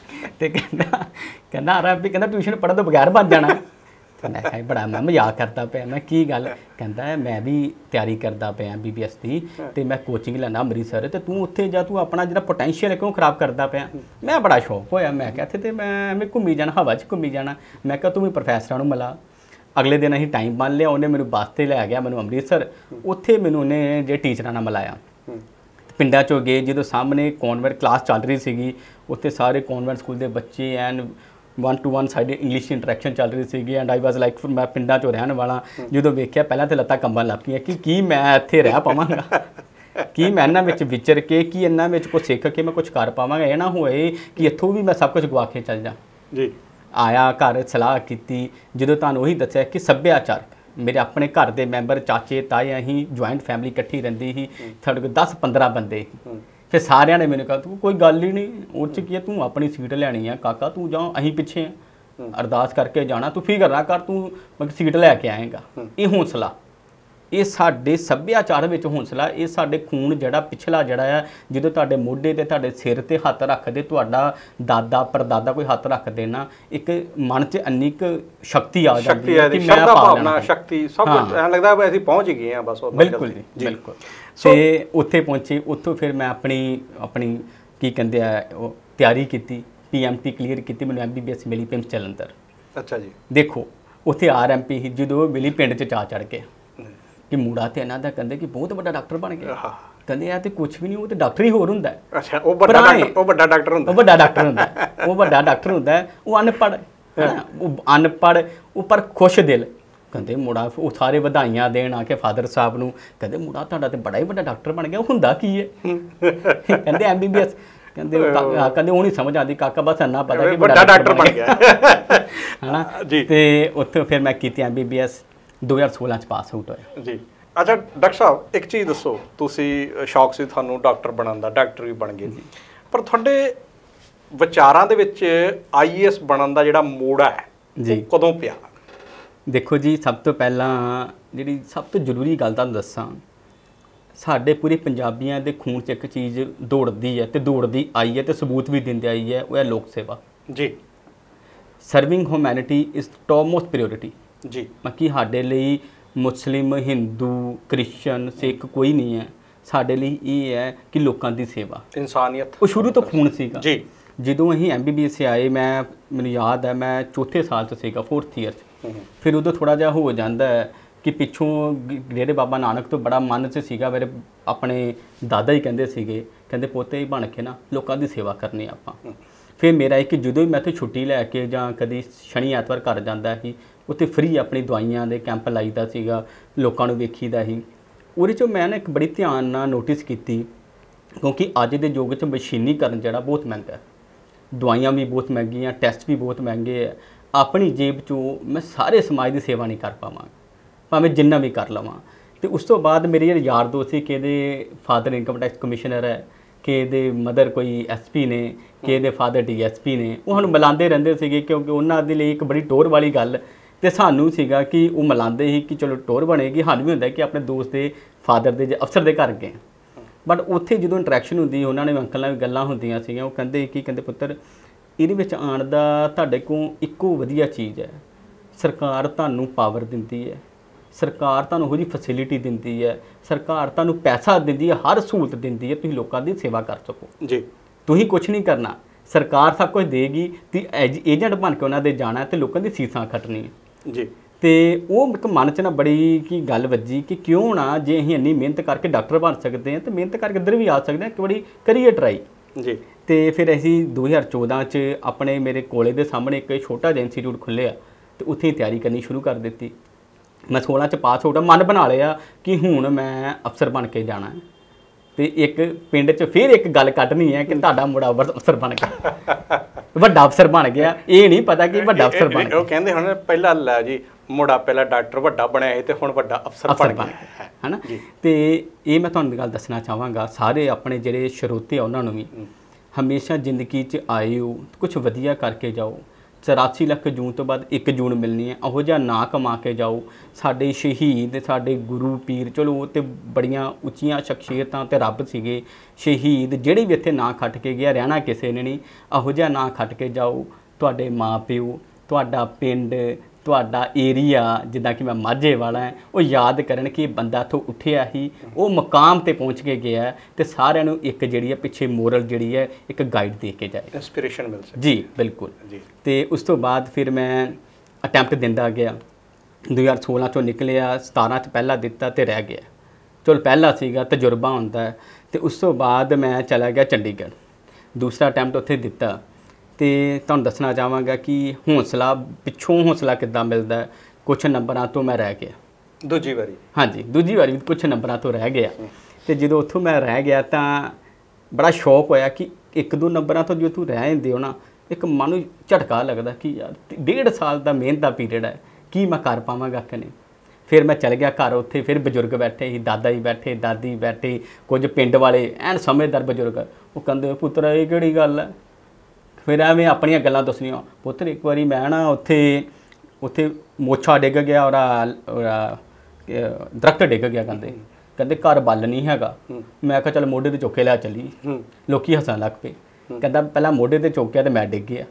B: ਤੇ ਕਹਿੰਦਾ ਕਹਿੰਦਾ ਆਰ ਐਮ ਪੀ ਕਹਿੰਦਾ ਟਿਊਸ਼ਨ ਪੜ੍ਹਨ ਤੋਂ ਬਗੈਰ ਬਣ ਜਾਣਾ। ਮੈਂ ਕਿਹਾ ਬੜਾ ਮੈਂ ਮਜ਼ਾਕ ਕਰਦਾ ਪਿਆ। ਮੈਂ ਕੀ ਗੱਲ? ਕਹਿੰਦਾ ਮੈਂ ਵੀ ਤਿਆਰੀ ਕਰਦਾ ਪਿਆ ਬੀ ਬੀ ਐਸ ਦੀ ਤੇ ਮੈਂ ਕੋਚਿੰਗ ਲੈਣਾ ਅੰਮ੍ਰਿਤਸਰ, ਤੇ ਤੂੰ ਉੱਥੇ ਜਾ, ਤੂੰ ਆਪਣਾ ਜਿਹੜਾ ਪੋਟੈਂਸ਼ੀਅਲ ਹੈ ਕਿਉਂ ਖਰਾਬ ਕਰਦਾ ਪਿਆ? ਮੈਂ ਬੜਾ ਸ਼ੌਕ ਹੋਇਆ। ਮੈਂ ਕਿਹਾ ਇੱਥੇ ਤੇ ਮੈਂ ਐਵੇਂ ਘੁੰਮੀ ਜਾਣਾ, ਹਵਾ 'ਚ ਘੁੰਮੀ ਜਾਣਾ। ਮੈਂ ਕਿਹਾ ਤੂੰ ਵੀ ਪ੍ਰੋਫੈਸਰਾਂ ਨੂੰ ਮਿਲਾ। ਅਗਲੇ ਦਿਨ ਅਸੀਂ ਟਾਈਮ ਬੰਨ ਲਿਆ, ਉਹਨੇ ਮੈਨੂੰ ਬੱਸ 'ਤੇ ਲੈ ਗਿਆ ਮੈਨੂੰ ਅੰਮ੍ਰਿਤਸਰ। ਉੱਥੇ ਮੈਨੂੰ ਉਹਨੇ ਜੇ ਟੀਚਰਾਂ ਨਾਲ ਮਿਲਾਇਆ, ਪਿੰਡਾਂ 'ਚੋਂ ਗਏ। ਜਦੋਂ ਸਾਹਮਣੇ ਕੌਨਵੈਂਟ ਕਲਾਸ ਚੱਲ ਰਹੀ ਸੀਗੀ, ਉੱਥੇ ਸਾਰੇ ਕੌਨਵੈਂਟ ਸਕੂਲ ਦੇ ਬੱਚੇ ਐਨ ਵਨ ਟੂ ਵਨ ਸਾਡੀ ਇੰਗਲਿਸ਼ ਇੰਟਰੈਕਸ਼ਨ ਚੱਲ ਰਹੀ ਸੀਗੀ। ਐਂਡ ਆਈ ਵਾਜ਼ ਲਾਈਕ ਮੈਂ ਪਿੰਡਾਂ 'ਚੋਂ ਰਹਿਣ ਵਾਲਾ। ਜਦੋਂ ਵੇਖਿਆ ਪਹਿਲਾਂ ਤਾਂ ਲੱਤਾਂ ਕੰਬਣ ਲੱਗ ਪਈਆਂ ਕਿ ਕੀ ਮੈਂ ਇੱਥੇ ਰਹਿ ਪਾਵਾਂਗਾ, ਕੀ ਮੈਂ ਇਹਨਾਂ ਵਿੱਚ ਵਿਚਰ ਕੇ, ਕੀ ਇਹਨਾਂ ਵਿੱਚ ਕੁਛ ਸਿੱਖ ਕੇ ਮੈਂ ਕੁਛ ਕਰ ਪਾਵਾਂਗਾ। ਇਹ ਨਾ ਹੋਏ ਕਿ ਇੱਥੋਂ ਵੀ ਮੈਂ ਸਭ ਕੁਝ ਗਵਾ ਕੇ ਚੱਲ ਜਾ ਜੀ। ਆਇਆ ਘਰ, ਸਲਾਹ ਕੀਤੀ। ਜਦੋਂ ਤੁਹਾਨੂੰ ਉਹੀ ਦੱਸਿਆ ਕਿ ਸੱਭਿਆਚਾਰ, ਮੇਰੇ ਆਪਣੇ ਘਰ ਦੇ ਮੈਂਬਰ, ਚਾਚੇ ਤਾਏ, ਅਸੀਂ ਜੁਆਇੰਟ ਫੈਮਿਲੀ ਇਕੱਠੀ ਰਹਿੰਦੀ ਸੀ, ਸਾਡੇ ਕੋਲ ਦਸ ਪੰਦਰਾਂ ਬੰਦੇ। ਫਿਰ ਸਾਰਿਆਂ ਨੇ ਮੈਨੂੰ ਕਿਹਾ ਤੂੰ ਕੋਈ ਗੱਲ ਹੀ ਨਹੀਂ, ਉਹ 'ਚ ਕੀ ਹੈ, ਤੂੰ ਆਪਣੀ ਸੀਟ ਲੈਣੀ ਆ ਕਾਕਾ, ਤੂੰ ਜਾ, ਅਸੀਂ ਪਿੱਛੇ ਆ, ਅਰਦਾਸ ਕਰਕੇ ਜਾਣਾ, ਤੂੰ ਫਿਕਰ ਨਾ ਕਰ, ਤੂੰ ਮਤਲਬ ਸੀਟ ਲੈ ਕੇ ਆਏਗਾ। ਇਹ ਹੌਸਲਾ, ਇਹ ਸਾਡੇ ਸੱਭਿਆਚਾਰ ਵਿੱਚ ਹੌਸਲਾ, ਇਹ ਸਾਡੇ ਖੂਨ ਜਿਹੜਾ ਪਿਛਲਾ ਜਿਹੜਾ ਆ, ਜਦੋਂ ਤੁਹਾਡੇ ਮੋਢੇ ਤੇ ਤੁਹਾਡੇ ਸਿਰ ਤੇ ਹੱਥ ਰੱਖਦੇ, ਤੁਹਾਡਾ ਦਾਦਾ ਪਰਦਾਦਾ ਕੋਈ ਹੱਥ ਰੱਖ ਦੇਣਾ, ਇੱਕ ਮਨ 'ਚ ਇੰਨੀ ਕੁ ਸ਼ਕਤੀ ਆ ਜਾਂਦੀ ਹੈ ਕਿ ਮੈਂ
A: ਭਾਵਨਾ, ਸ਼ਕਤੀ, ਸਭ ਕੁਝ ਐਂ ਲੱਗਦਾ ਵੀ ਅਸੀਂ ਪਹੁੰਚ ਗਏ ਹਾਂ ਬਸ।
B: ਬਿਲਕੁਲ ਜੀ, ਬਿਲਕੁਲ। ਤੇ ਉੱਥੇ ਪਹੁੰਚੇ, ਉੱਥੋਂ ਫਿਰ ਮੈਂ ਆਪਣੀ ਆਪਣੀ ਕੀ ਕਹਿੰਦੇ ਆ ਉਹ ਤਿਆਰੀ ਕੀਤੀ, ਪੀ ਐਮ ਟੀ ਕਲੀਅਰ ਕੀਤੀ, ਮੈਨੂੰ ਐਮ ਬੀ ਬੀ ਐਸ ਮਿਲੀ ਪਿੰਡ ਜਲੰਧਰ। ਅੱਛਾ ਜੀ। ਦੇਖੋ ਉੱਥੇ ਆਰ ਐਮ ਪੀ ਜਦੋਂ ਮਿਲੀ, ਪਿੰਡ 'ਚ ਚਾਅ ਚੜ੍ਹ ਗਿਆ ਕਿ ਮੁੰਡਾ ਤੇ ਇਹਨਾਂ ਦਾ ਕਹਿੰਦੇ ਕਿ ਬਹੁਤ ਵੱਡਾ ਡਾਕਟਰ ਬਣ ਗਿਆ। ਕਹਿੰਦੇ ਇਹ ਤੇ ਕੁਝ ਵੀ ਨਹੀਂ, ਉਹ ਤੇ ਡਾਕਟਰ ਹੀ ਹੋਰ ਹੁੰਦਾ। ਅੱਛਾ, ਉਹ ਵੱਡਾ ਡਾਕਟਰ, ਉਹ ਵੱਡਾ ਡਾਕਟਰ ਹੁੰਦਾ, ਉਹ ਵੱਡਾ ਡਾਕਟਰ ਹੁੰਦਾ, ਉਹ ਵੱਡਾ ਡਾਕਟਰ ਹੁੰਦਾ। ਉਹ ਅਨਪੜ੍ਹ ਹੈ ਨਾ, ਉਹ ਅਨਪੜ੍ਹ, ਉਹ ਪਰ ਖੁਸ਼ ਦਿਲ। ਕਹਿੰਦੇ ਮੁੰਡਾ, ਉਹ ਸਾਰੇ ਵਧਾਈਆਂ ਦੇਣ ਆ ਕੇ ਫਾਦਰ ਸਾਹਿਬ ਨੂੰ, ਕਹਿੰਦੇ ਮੁੰਡਾ ਤੁਹਾਡਾ ਤੇ ਬੜਾ ਹੀ ਵੱਡਾ ਡਾਕਟਰ ਬਣ ਗਿਆ। ਹੁੰਦਾ ਕੀ ਹੈ? ਕਹਿੰਦੇ ਐਮ ਬੀ ਬੀ ਐਸ। ਕਹਿੰਦੇ ਕਹਿੰਦੇ ਉਹ ਨਹੀਂ ਸਮਝ ਆਉਂਦੀ ਕਾਕਾ, ਬਸ ਇੰਨਾ ਪਤਾ ਕਿ ਵੱਡਾ ਡਾਕਟਰ ਬਣ ਗਿਆ ਹੈ ਨਾ ਜੀ। ਤੇ ਉੱਥੇ ਫਿਰ ਮੈਂ ਕੀਤੀ ਐਮ ਬੀ ਬੀ ਐਸ, ਦੋ ਹਜ਼ਾਰ ਸੋਲਾਂ 'ਚ ਪਾਸ ਆਊਟ ਹੋਇਆ ਜੀ।
A: ਅੱਛਾ ਡਾਕਟਰ ਸਾਹਿਬ, ਇੱਕ ਚੀਜ਼ ਦੱਸੋ, ਤੁਸੀਂ ਸ਼ੌਕ ਸੀ ਤੁਹਾਨੂੰ ਡਾਕਟਰ ਬਣਨ ਦਾ, ਡਾਕਟਰ ਵੀ ਬਣ ਗਏ ਜੀ, ਪਰ ਤੁਹਾਡੇ ਵਿਚਾਰਾਂ ਦੇ ਵਿੱਚ ਆਈ ਏ ਐਸ ਬਣਨ ਦਾ ਜਿਹੜਾ ਮੋੜਾ ਹੈ
B: ਜੀ
A: ਕਦੋਂ ਪਿਆ?
B: ਦੇਖੋ ਜੀ, ਸਭ ਤੋਂ ਪਹਿਲਾਂ ਜਿਹੜੀ ਸਭ ਤੋਂ ਜ਼ਰੂਰੀ ਗੱਲ ਤੁਹਾਨੂੰ ਦੱਸਾਂ, ਸਾਡੇ ਪੂਰੇ ਪੰਜਾਬੀਆਂ ਦੇ ਖੂਨ 'ਚ ਇੱਕ ਚੀਜ਼ ਦੌੜਦੀ ਹੈ ਤੇ ਦੌੜਦੀ ਆਈ ਹੈ ਤੇ ਸਬੂਤ ਵੀ ਦਿੰਦੇ ਆਈ ਹੈ, ਉਹ ਹੈ ਲੋਕ ਸੇਵਾ
A: ਜੀ।
B: Serving humanity is top most priority
A: ਜੀ।
B: ਬਾਕੀ ਸਾਡੇ ਲਈ ਮੁਸਲਿਮ, ਹਿੰਦੂ, ਕ੍ਰਿਸਚਨ, ਸਿੱਖ ਕੋਈ ਨਹੀਂ ਹੈ। ਸਾਡੇ ਲਈ ਇਹ ਹੈ ਕਿ ਲੋਕਾਂ ਦੀ ਸੇਵਾ,
A: ਇਨਸਾਨੀਅਤ,
B: ਉਹ ਸ਼ੁਰੂ ਤੋਂ ਖੂਨ ਸੀਗਾ ਜੀ। ਜਦੋਂ ਅਸੀਂ ਐਮ ਬੀ ਬੀ ਐਸ ਆਏ, ਮੈਂ ਮੈਨੂੰ ਯਾਦ ਹੈ ਮੈਂ ਚੌਥੇ ਸਾਲ 'ਚ ਸੀਗਾ, ਫੋਰਥ ਈਅਰ 'ਚ। ਫਿਰ ਉਦੋਂ ਥੋੜ੍ਹਾ ਜਿਹਾ ਹੋ ਜਾਂਦਾ ਹੈ ਕਿ ਪਿੱਛੋਂ ਡੇਰੇ ਬਾਬਾ ਨਾਨਕ ਤੋਂ ਬੜਾ ਮਨ 'ਚ ਸੀਗਾ, ਮੇਰੇ ਆਪਣੇ ਦਾਦਾ ਹੀ ਕਹਿੰਦੇ ਸੀਗੇ, ਕਹਿੰਦੇ ਪੋਤੇ ਹੀ ਬਣ ਕੇ ਨਾ ਲੋਕਾਂ ਦੀ ਸੇਵਾ ਕਰਨੀ ਆਪਾਂ। ਫਿਰ ਮੇਰਾ ਇੱਕ ਜਦੋਂ ਵੀ ਮੈਂ ਇੱਥੇ ਛੁੱਟੀ ਲੈ ਕੇ ਜਾਂ ਕਦੀ ਸ਼ਨੀ ਐਤਵਾਰ ਘਰ ਜਾਂਦਾ ਸੀ, ਉੱਥੇ ਫ੍ਰੀ ਆਪਣੀ ਦਵਾਈਆਂ ਦੇ ਕੈਂਪ ਲਾਈਦਾ ਸੀਗਾ, ਲੋਕਾਂ ਨੂੰ ਵੇਖੀਦਾ ਸੀ। ਉਹਦੇ 'ਚੋਂ ਮੈਂ ਨਾ ਇੱਕ ਬੜੀ ਧਿਆਨ ਨਾਲ ਨੋਟਿਸ ਕੀਤੀ, ਕਿਉਂਕਿ ਅੱਜ ਦੇ ਯੁੱਗ 'ਚ ਮਸ਼ੀਨੀਕਰਨ ਜਿਹੜਾ ਬਹੁਤ ਮਹਿੰਗਾ ਹੈ, ਦਵਾਈਆਂ ਵੀ ਬਹੁਤ ਮਹਿੰਗੀਆਂ, ਟੈਸਟ ਵੀ ਬਹੁਤ ਮਹਿੰਗੇ ਹੈ। ਆਪਣੀ ਜੇਬ 'ਚੋਂ ਮੈਂ ਸਾਰੇ ਸਮਾਜ ਦੀ ਸੇਵਾ ਨਹੀਂ ਕਰ ਪਾਵਾਂ, ਭਾਵੇਂ ਜਿੰਨਾ ਵੀ ਕਰ ਲਵਾਂ। ਅਤੇ ਉਸ ਤੋਂ ਬਾਅਦ ਮੇਰੇ ਜਿਹੜੇ ਯਾਰ ਦੋਸਤ ਸੀ, ਕਿ ਇਹਦੇ ਫਾਦਰ ਇਨਕਮ ਟੈਕਸ ਕਮਿਸ਼ਨਰ ਹੈ, ਕਿ ਇਹਦੇ ਮਦਰ ਕੋਈ ਐਸ ਪੀ ਨੇ, ਕਿ ਇਹਦੇ ਫਾਦਰ ਡੀ ਐਸ ਪੀ ਨੇ, ਉਹ ਸਾਨੂੰ ਮਿਲਾਉਂਦੇ ਰਹਿੰਦੇ ਸੀਗੇ, ਕਿਉਂਕਿ ਉਹਨਾਂ ਦੇ ਲਈ ਇੱਕ ਬੜੀ ਟੋਰ ਵਾਲੀ ਗੱਲ, ਅਤੇ ਸਾਨੂੰ ਸੀਗਾ ਕਿ ਉਹ ਮਿਲਾਉਂਦੇ ਸੀ ਕਿ ਚਲੋ ਟੋਰ ਬਣੇਗੀ। ਸਾਨੂੰ ਵੀ ਹੁੰਦਾ ਕਿ ਆਪਣੇ ਦੋਸਤ ਦੇ ਫਾਦਰ ਦੇ ਅਫਸਰ ਦੇ ਘਰ ਗਏ। ਬਟ ਉੱਥੇ ਜਦੋਂ ਇੰਟਰੈਕਸ਼ਨ ਹੁੰਦੀ, ਉਹਨਾਂ ਨੇ ਅੰਕਲ ਨਾਲ ਵੀ ਗੱਲਾਂ ਹੁੰਦੀਆਂ ਸੀਗੀਆਂ, ਉਹ ਕਹਿੰਦੇ ਕਿ ਕਹਿੰਦੇ ਪੁੱਤਰ, ਇਹਦੇ ਵਿੱਚ ਆਉਣ ਦਾ ਤੁਹਾਡੇ ਕੋਲ ਇੱਕੋ ਵਧੀਆ ਚੀਜ਼ ਹੈ, ਸਰਕਾਰ ਤੁਹਾਨੂੰ ਪਾਵਰ ਦਿੰਦੀ ਹੈ, ਸਰਕਾਰ ਤੁਹਾਨੂੰ ਉਹੋ ਜਿਹੀ ਫੈਸਿਲਿਟੀ ਦਿੰਦੀ ਹੈ, ਸਰਕਾਰ ਤੁਹਾਨੂੰ ਪੈਸਾ ਦਿੰਦੀ ਹੈ, ਹਰ ਸਹੂਲਤ ਦਿੰਦੀ ਹੈ, ਤੁਸੀਂ ਲੋਕਾਂ ਦੀ ਸੇਵਾ ਕਰ ਸਕੋ ਜੀ। ਤੁਸੀਂ ਕੁਛ ਨਹੀਂ ਕਰਨਾ, ਸਰਕਾਰ ਸਭ ਕੁਝ ਦੇਗੀ, ਤੇ ਏਜੰਟ ਬਣ ਕੇ ਉਹਨਾਂ ਦੇ ਜਾਣਾ ਤੇ ਲੋਕਾਂ ਦੀ ਸੀਸਾਂ ਖੱਟਣੀ ਜੀ। ਤੇ ਉਹ ਇੱਕ ਮਨ 'ਚ ਨਾ ਬੜੀ ਕੀ ਗੱਲ ਵੱਜੀ ਕਿ ਕਿਉਂ ਨਾ, ਜੇ ਅਸੀਂ ਇੰਨੀ ਮਿਹਨਤ ਕਰਕੇ ਡਾਕਟਰ ਬਣ ਸਕਦੇ ਹਾਂ, ਤੇ ਮਿਹਨਤ ਕਰਕੇ ਇੱਧਰ ਵੀ ਆ ਸਕਦੇ ਹਾਂ, ਇੱਕ ਬੜੀ ਕਰੀਏ ਟਰਾਈ ਜੀ। ਤੇ ਫਿਰ ਅਸੀਂ ਦੋ ਹਜ਼ਾਰ ਚੌਦਾਂ 'ਚ ਆਪਣੇ ਮੇਰੇ ਕੋਲੇ ਦੇ ਸਾਹਮਣੇ ਇੱਕ ਛੋਟਾ ਜਿਹਾ ਇੰਸਟੀਚਿਊਟ ਖੁੱਲ੍ਹਿਆ, ਤੇ ਉੱਥੇ ਤਿਆਰੀ ਕਰਨੀ ਸ਼ੁਰੂ ਕਰ ਦਿੱਤੀ। ਮੈਂ ਸੋਲਾਂ 'ਚ ਪਾਸ ਹੋ ਗਿਆ, ਮਨ ਬਣਾ ਲਿਆ ਕਿ ਹੁਣ ਮੈਂ ਅਫਸਰ ਬਣ ਕੇ ਜਾਣਾ। ਤੇ ਇੱਕ ਪਿੰਡ 'ਚ ਫਿਰ ਇੱਕ ਗੱਲ ਕੱਢਣੀ ਹੈ ਕਿ ਤੁਹਾਡਾ ਮੁੰਡਾ ਅਫਸਰ ਬਣ ਗਿਆ, ਵੱਡਾ ਅਫਸਰ ਬਣ ਗਿਆ। ਇਹ ਨਹੀਂ ਪਤਾ ਕਿ ਵੱਡਾ ਅਫਸਰ ਬਣ ਗਿਆ।
A: ਉਹ ਕਹਿੰਦੇ ਹੁਣ ਪਹਿਲਾਂ ਲੈ ਜੀ ਮੁੰਡਾ ਪਹਿਲਾਂ ਡਾਕਟਰ ਵੱਡਾ ਬਣਿਆ ਹੈ, ਤੇ ਹੁਣ ਵੱਡਾ ਅਫਸਰ ਬਣ ਗਿਆ ਹੈ ਨਾ। ਤੇ ਇਹ ਮੈਂ ਤੁਹਾਨੂੰ ਗੱਲ ਦੱਸਣਾ ਚਾਹਾਂਗਾ, ਸਾਰੇ ਆਪਣੇ ਜਿਹੜੇ ਸਰੋਤੇ ਆ ਉਹਨਾਂ ਨੂੰ ਵੀ, ਹਮੇਸ਼ਾ ਜ਼ਿੰਦਗੀ 'ਚ ਆਏ ਹੋ ਕੁਛ ਵਧੀਆ ਕਰਕੇ ਜਾਓ। ਚੁਰਾਸੀ ਲੱਖ ਜੂਨ ਤੋਂ ਬਾਅਦ ਇੱਕ ਜੂਨ ਮਿਲਣੀ ਹੈ, ਉਹੋ ਜਿਹਾ ਨਾ ਕਮਾ ਕੇ ਜਾਓ। ਸਾਡੇ ਸ਼ਹੀਦ, ਸਾਡੇ ਗੁਰੂ ਪੀਰ, ਚਲੋ ਉਹ ਤਾਂ ਬੜੀਆਂ ਉੱਚੀਆਂ ਸ਼ਖਸੀਅਤਾਂ ਤੇ ਰੱਬ ਸੀਗੇ, ਸ਼ਹੀਦ ਜਿਹੜੇ ਵੀ ਇੱਥੇ ਨਾਂ ਖੱਟ ਕੇ ਗਿਆ, ਰਹਿਣਾ ਕਿਸੇ ਨੇ ਨਹੀਂ, ਇਹੋ ਜਿਹਾ ਨਾਂ ਖੱਟ ਕੇ ਜਾਓ। ਤੁਹਾਡੇ ਮਾਂ ਪਿਓ, ਤੁਹਾਡਾ ਪਿੰਡ, ਤੁਹਾਡਾ ਏਰੀਆ, ਜਿੱਦਾਂ ਕਿ ਮੈਂ ਮਾਝੇ ਵਾਲਾ ਹੈ, ਉਹ ਯਾਦ ਕਰਨ ਕਿ ਇਹ ਬੰਦਾ ਇੱਥੋਂ ਉੱਠਿਆ ਹੀ, ਉਹ ਮੁਕਾਮ 'ਤੇ ਪਹੁੰਚ ਕੇ ਗਿਆ, ਅਤੇ ਸਾਰਿਆਂ ਨੂੰ ਇੱਕ ਜਿਹੜੀ ਹੈ ਪਿੱਛੇ ਮੋਰਲ ਜਿਹੜੀ ਹੈ ਇੱਕ ਗਾਈਡ ਦੇ ਕੇ ਜਾਏ, ਇੰਸਪੀਰੇਸ਼ਨ ਮਿਲ ਸਕੇ
B: ਜੀ। ਬਿਲਕੁਲ ਜੀ। ਅਤੇ ਉਸ ਤੋਂ ਬਾਅਦ ਫਿਰ ਮੈਂ ਅਟੈਂਪਟ ਦਿੰਦਾ ਗਿਆ, ਦੋ ਹਜ਼ਾਰ ਸੋਲਾਂ 'ਚੋਂ ਨਿਕਲਿਆ, ਸਤਾਰਾਂ 'ਚ ਪਹਿਲਾ ਦਿੱਤਾ ਅਤੇ ਰਹਿ ਗਿਆ। ਚਲੋ ਪਹਿਲਾ ਸੀਗਾ, ਤਜਰਬਾ ਹੁੰਦਾ ਹੈ। ਅਤੇ ਉਸ ਤੋਂ ਬਾਅਦ ਮੈਂ ਚਲਾ ਗਿਆ ਚੰਡੀਗੜ੍ਹ, ਦੂਸਰਾ ਅਟੈਂਪਟ ਉੱਥੇ ਦਿੱਤਾ। ਅਤੇ ਤੁਹਾਨੂੰ ਦੱਸਣਾ ਚਾਹਾਂਗਾ ਕਿ ਹੌਂਸਲਾ, ਪਿੱਛੋਂ ਹੌਂਸਲਾ ਕਿੱਦਾਂ ਮਿਲਦਾ, ਕੁਛ ਨੰਬਰਾਂ ਤੋਂ ਮੈਂ ਰਹਿ ਗਿਆ
A: ਦੂਜੀ ਵਾਰੀ। ਹਾਂਜੀ,
B: ਦੂਜੀ ਵਾਰੀ ਵੀ ਕੁਛ ਨੰਬਰਾਂ ਤੋਂ ਰਹਿ ਗਿਆ। ਅਤੇ ਜਦੋਂ ਉੱਥੋਂ ਮੈਂ ਰਹਿ ਗਿਆ ਤਾਂ ਬੜਾ ਸ਼ੌਕ ਹੋਇਆ ਕਿ ਇੱਕ ਦੋ ਨੰਬਰਾਂ ਤੋਂ ਜਦੋਂ ਤੂੰ ਰਹਿ ਜਾਂਦੇ ਹੋ ਨਾ, ਇੱਕ ਮਨ ਨੂੰ ਝਟਕਾ ਲੱਗਦਾ ਕਿ ਯਾਰ ਡੇਢ ਸਾਲ ਦਾ ਮਿਹਨਤ ਦਾ ਪੀਰੀਅਡ ਹੈ, ਕੀ ਮੈਂ ਕਰ ਪਾਵਾਂਗਾ ਕਿ ਨਹੀਂ। ਫਿਰ ਮੈਂ ਚਲ ਗਿਆ ਘਰ, ਉੱਥੇ ਫਿਰ ਬਜ਼ੁਰਗ ਬੈਠੇ ਸੀ, ਦਾਦਾ ਜੀ ਬੈਠੇ, ਦਾਦੀ ਬੈਠੇ, ਕੁਝ ਪਿੰਡ ਵਾਲੇ ਐਨ ਸਮਝਦਾਰ ਬਜ਼ੁਰਗ, ਉਹ ਕਹਿੰਦੇ ਪੁੱਤਰ ਇਹ ਕਿਹੜੀ ਗੱਲ ਹੈ। ਫਿਰ ਐਵੇਂ ਆਪਣੀਆਂ ਗੱਲਾਂ ਦੱਸਣੀਆਂ, ਪੁੱਤਰ ਇੱਕ ਵਾਰੀ ਮੈਂ ਨਾ ਉੱਥੇ ਉੱਥੇ ਮੋਛਾ ਡਿੱਗ ਗਿਆ, ਉਹਦਾ ਦਰਖਤ ਡਿੱਗ ਗਿਆ, ਕਹਿੰਦੇ ਕਹਿੰਦੇ ਘਰ ਬੱਲ ਨਹੀਂ ਹੈਗਾ। ਮੈਂ ਕਿਹਾ ਚੱਲ ਮੋਢੇ 'ਤੇ ਚੁੱਕੇ ਲਿਆ ਚੱਲੀ, ਲੋਕੀ ਹੱਸਣ ਲੱਗ ਪਏ। ਕਹਿੰਦਾ ਪਹਿਲਾਂ ਮੋਢੇ 'ਤੇ ਚੁੱਕਿਆ ਤੇ ਮੈਂ ਡਿੱਗ ਗਿਆ,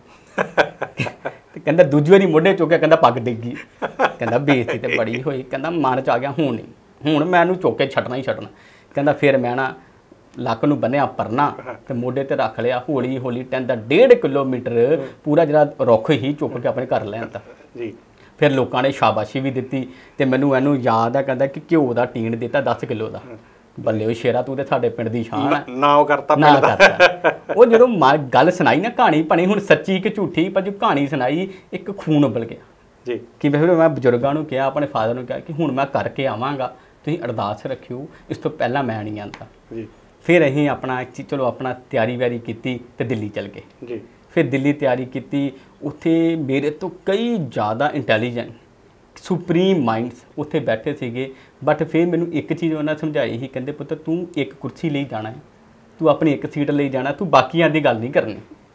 B: ਤੇ ਕਹਿੰਦਾ ਦੂਜੀ ਵਾਰੀ ਮੋਢੇ ਚੁੱਕਿਆ, ਕਹਿੰਦਾ ਪੱਗ ਡਿੱਗ ਗਈ। ਕਹਿੰਦਾ ਬੇਇੱਜ਼ਤੀ ਤੇ ਬੜੀ ਹੋਈ, ਕਹਿੰਦਾ ਮਨ 'ਚ ਆ ਗਿਆ ਹੁਣ ਨਹੀਂ, ਹੁਣ ਮੈਂ ਇਹਨੂੰ ਚੁੱਕ ਕੇ ਛੱਡਣਾ ਹੀ ਛੱਡਣਾ। ਕਹਿੰਦਾ ਫਿਰ ਮੈਂ ਨਾ ਲੱਕ ਨੂੰ ਬੰਨਿਆ ਪਰਨਾ ਤੇ ਮੋਢੇ ਤੇ ਰੱਖ ਲਿਆ, ਹੌਲੀ ਹੌਲੀ ਟੈਂਦਾ ਡੇਢ ਕਿਲੋਮੀਟਰ ਪੂਰਾ ਜਿਹੜਾ ਰੁੱਖ ਹੀ ਚੁੱਕ ਕੇ ਆਪਣੇ ਘਰ ਲੈ ਆਂਦਾ ਜੀ। ਫਿਰ ਲੋਕਾਂ ਨੇ ਸ਼ਾਬਾਸ਼ੀ ਵੀ ਦਿੱਤੀ, ਤੇ ਮੈਨੂੰ ਇਹਨੂੰ ਯਾਦ ਆ, ਕਹਿੰਦਾ ਕਿ ਘਿਓ ਦਾ ਟੀਨ ਦਿੱਤਾ ਦਸ ਕਿਲੋ ਦਾ। ਬੱਲੇ ਉਹ ਸ਼ੇਰਾ, ਤੂੰ ਤੇ ਸਾਡੇ ਪਿੰਡ ਦੀ ਸ਼ਾਨ ਹੈ,
A: ਨਾ ਉਹ ਕਰਤਾ
B: ਨਾ ਕਰਤਾ। ਉਹ ਜਦੋਂ ਗੱਲ ਸੁਣਾਈ ਨਾ, ਕਹਾਣੀ ਬਣੀ ਹੁਣ ਸੱਚੀ ਕਿ ਝੂਠੀ, ਪਰ ਜੋ ਕਹਾਣੀ ਸੁਣਾਈ ਇੱਕ ਖੂਨ ਉਬਲ ਗਿਆ ਜੀ। ਕਿ ਫਿਰ ਮੈਂ ਬਜ਼ੁਰਗਾਂ ਨੂੰ ਕਿਹਾ, ਆਪਣੇ ਫਾਦਰ ਨੂੰ ਕਿਹਾ ਕਿ ਹੁਣ ਮੈਂ ਕਰਕੇ ਆਵਾਂਗਾ, ਤੁਸੀਂ ਅਰਦਾਸ ਰੱਖਿਓ, ਇਸ ਤੋਂ ਪਹਿਲਾਂ ਮੈਂ ਨਹੀਂ ਆਉਂਦਾ ਜੀ। ਫਿਰ ਅਸੀਂ ਆਪਣਾ ਚਲੋ ਆਪਣਾ ਤਿਆਰੀ ਵਿਆਰੀ ਕੀਤੀ ਅਤੇ ਦਿੱਲੀ ਚਲ ਗਏ ਜੀ। ਫਿਰ ਦਿੱਲੀ ਤਿਆਰੀ ਕੀਤੀ, ਉੱਥੇ ਮੇਰੇ ਤੋਂ ਕਈ ਜ਼ਿਆਦਾ ਇੰਟੈਲੀਜੈਂਟ ਸੁਪਰੀਮ ਮਾਈਂਡਸ ਉੱਥੇ ਬੈਠੇ ਸੀਗੇ। ਬਟ ਫਿਰ ਮੈਨੂੰ ਇੱਕ ਚੀਜ਼ ਉਹਨਾਂ ਸਮਝਾਈ ਸੀ, ਕਹਿੰਦੇ ਪੁੱਤਰ ਤੂੰ ਇੱਕ ਕੁਰਸੀ ਲਈ ਜਾਣਾ ਹੈ, ਤੂੰ ਆਪਣੀ ਇੱਕ ਸੀਟ ਲਈ ਜਾਣਾ, ਤੂੰ ਬਾਕੀਆਂ ਦੀ ਗੱਲ ਨਹੀਂ ਕਰਨੀ।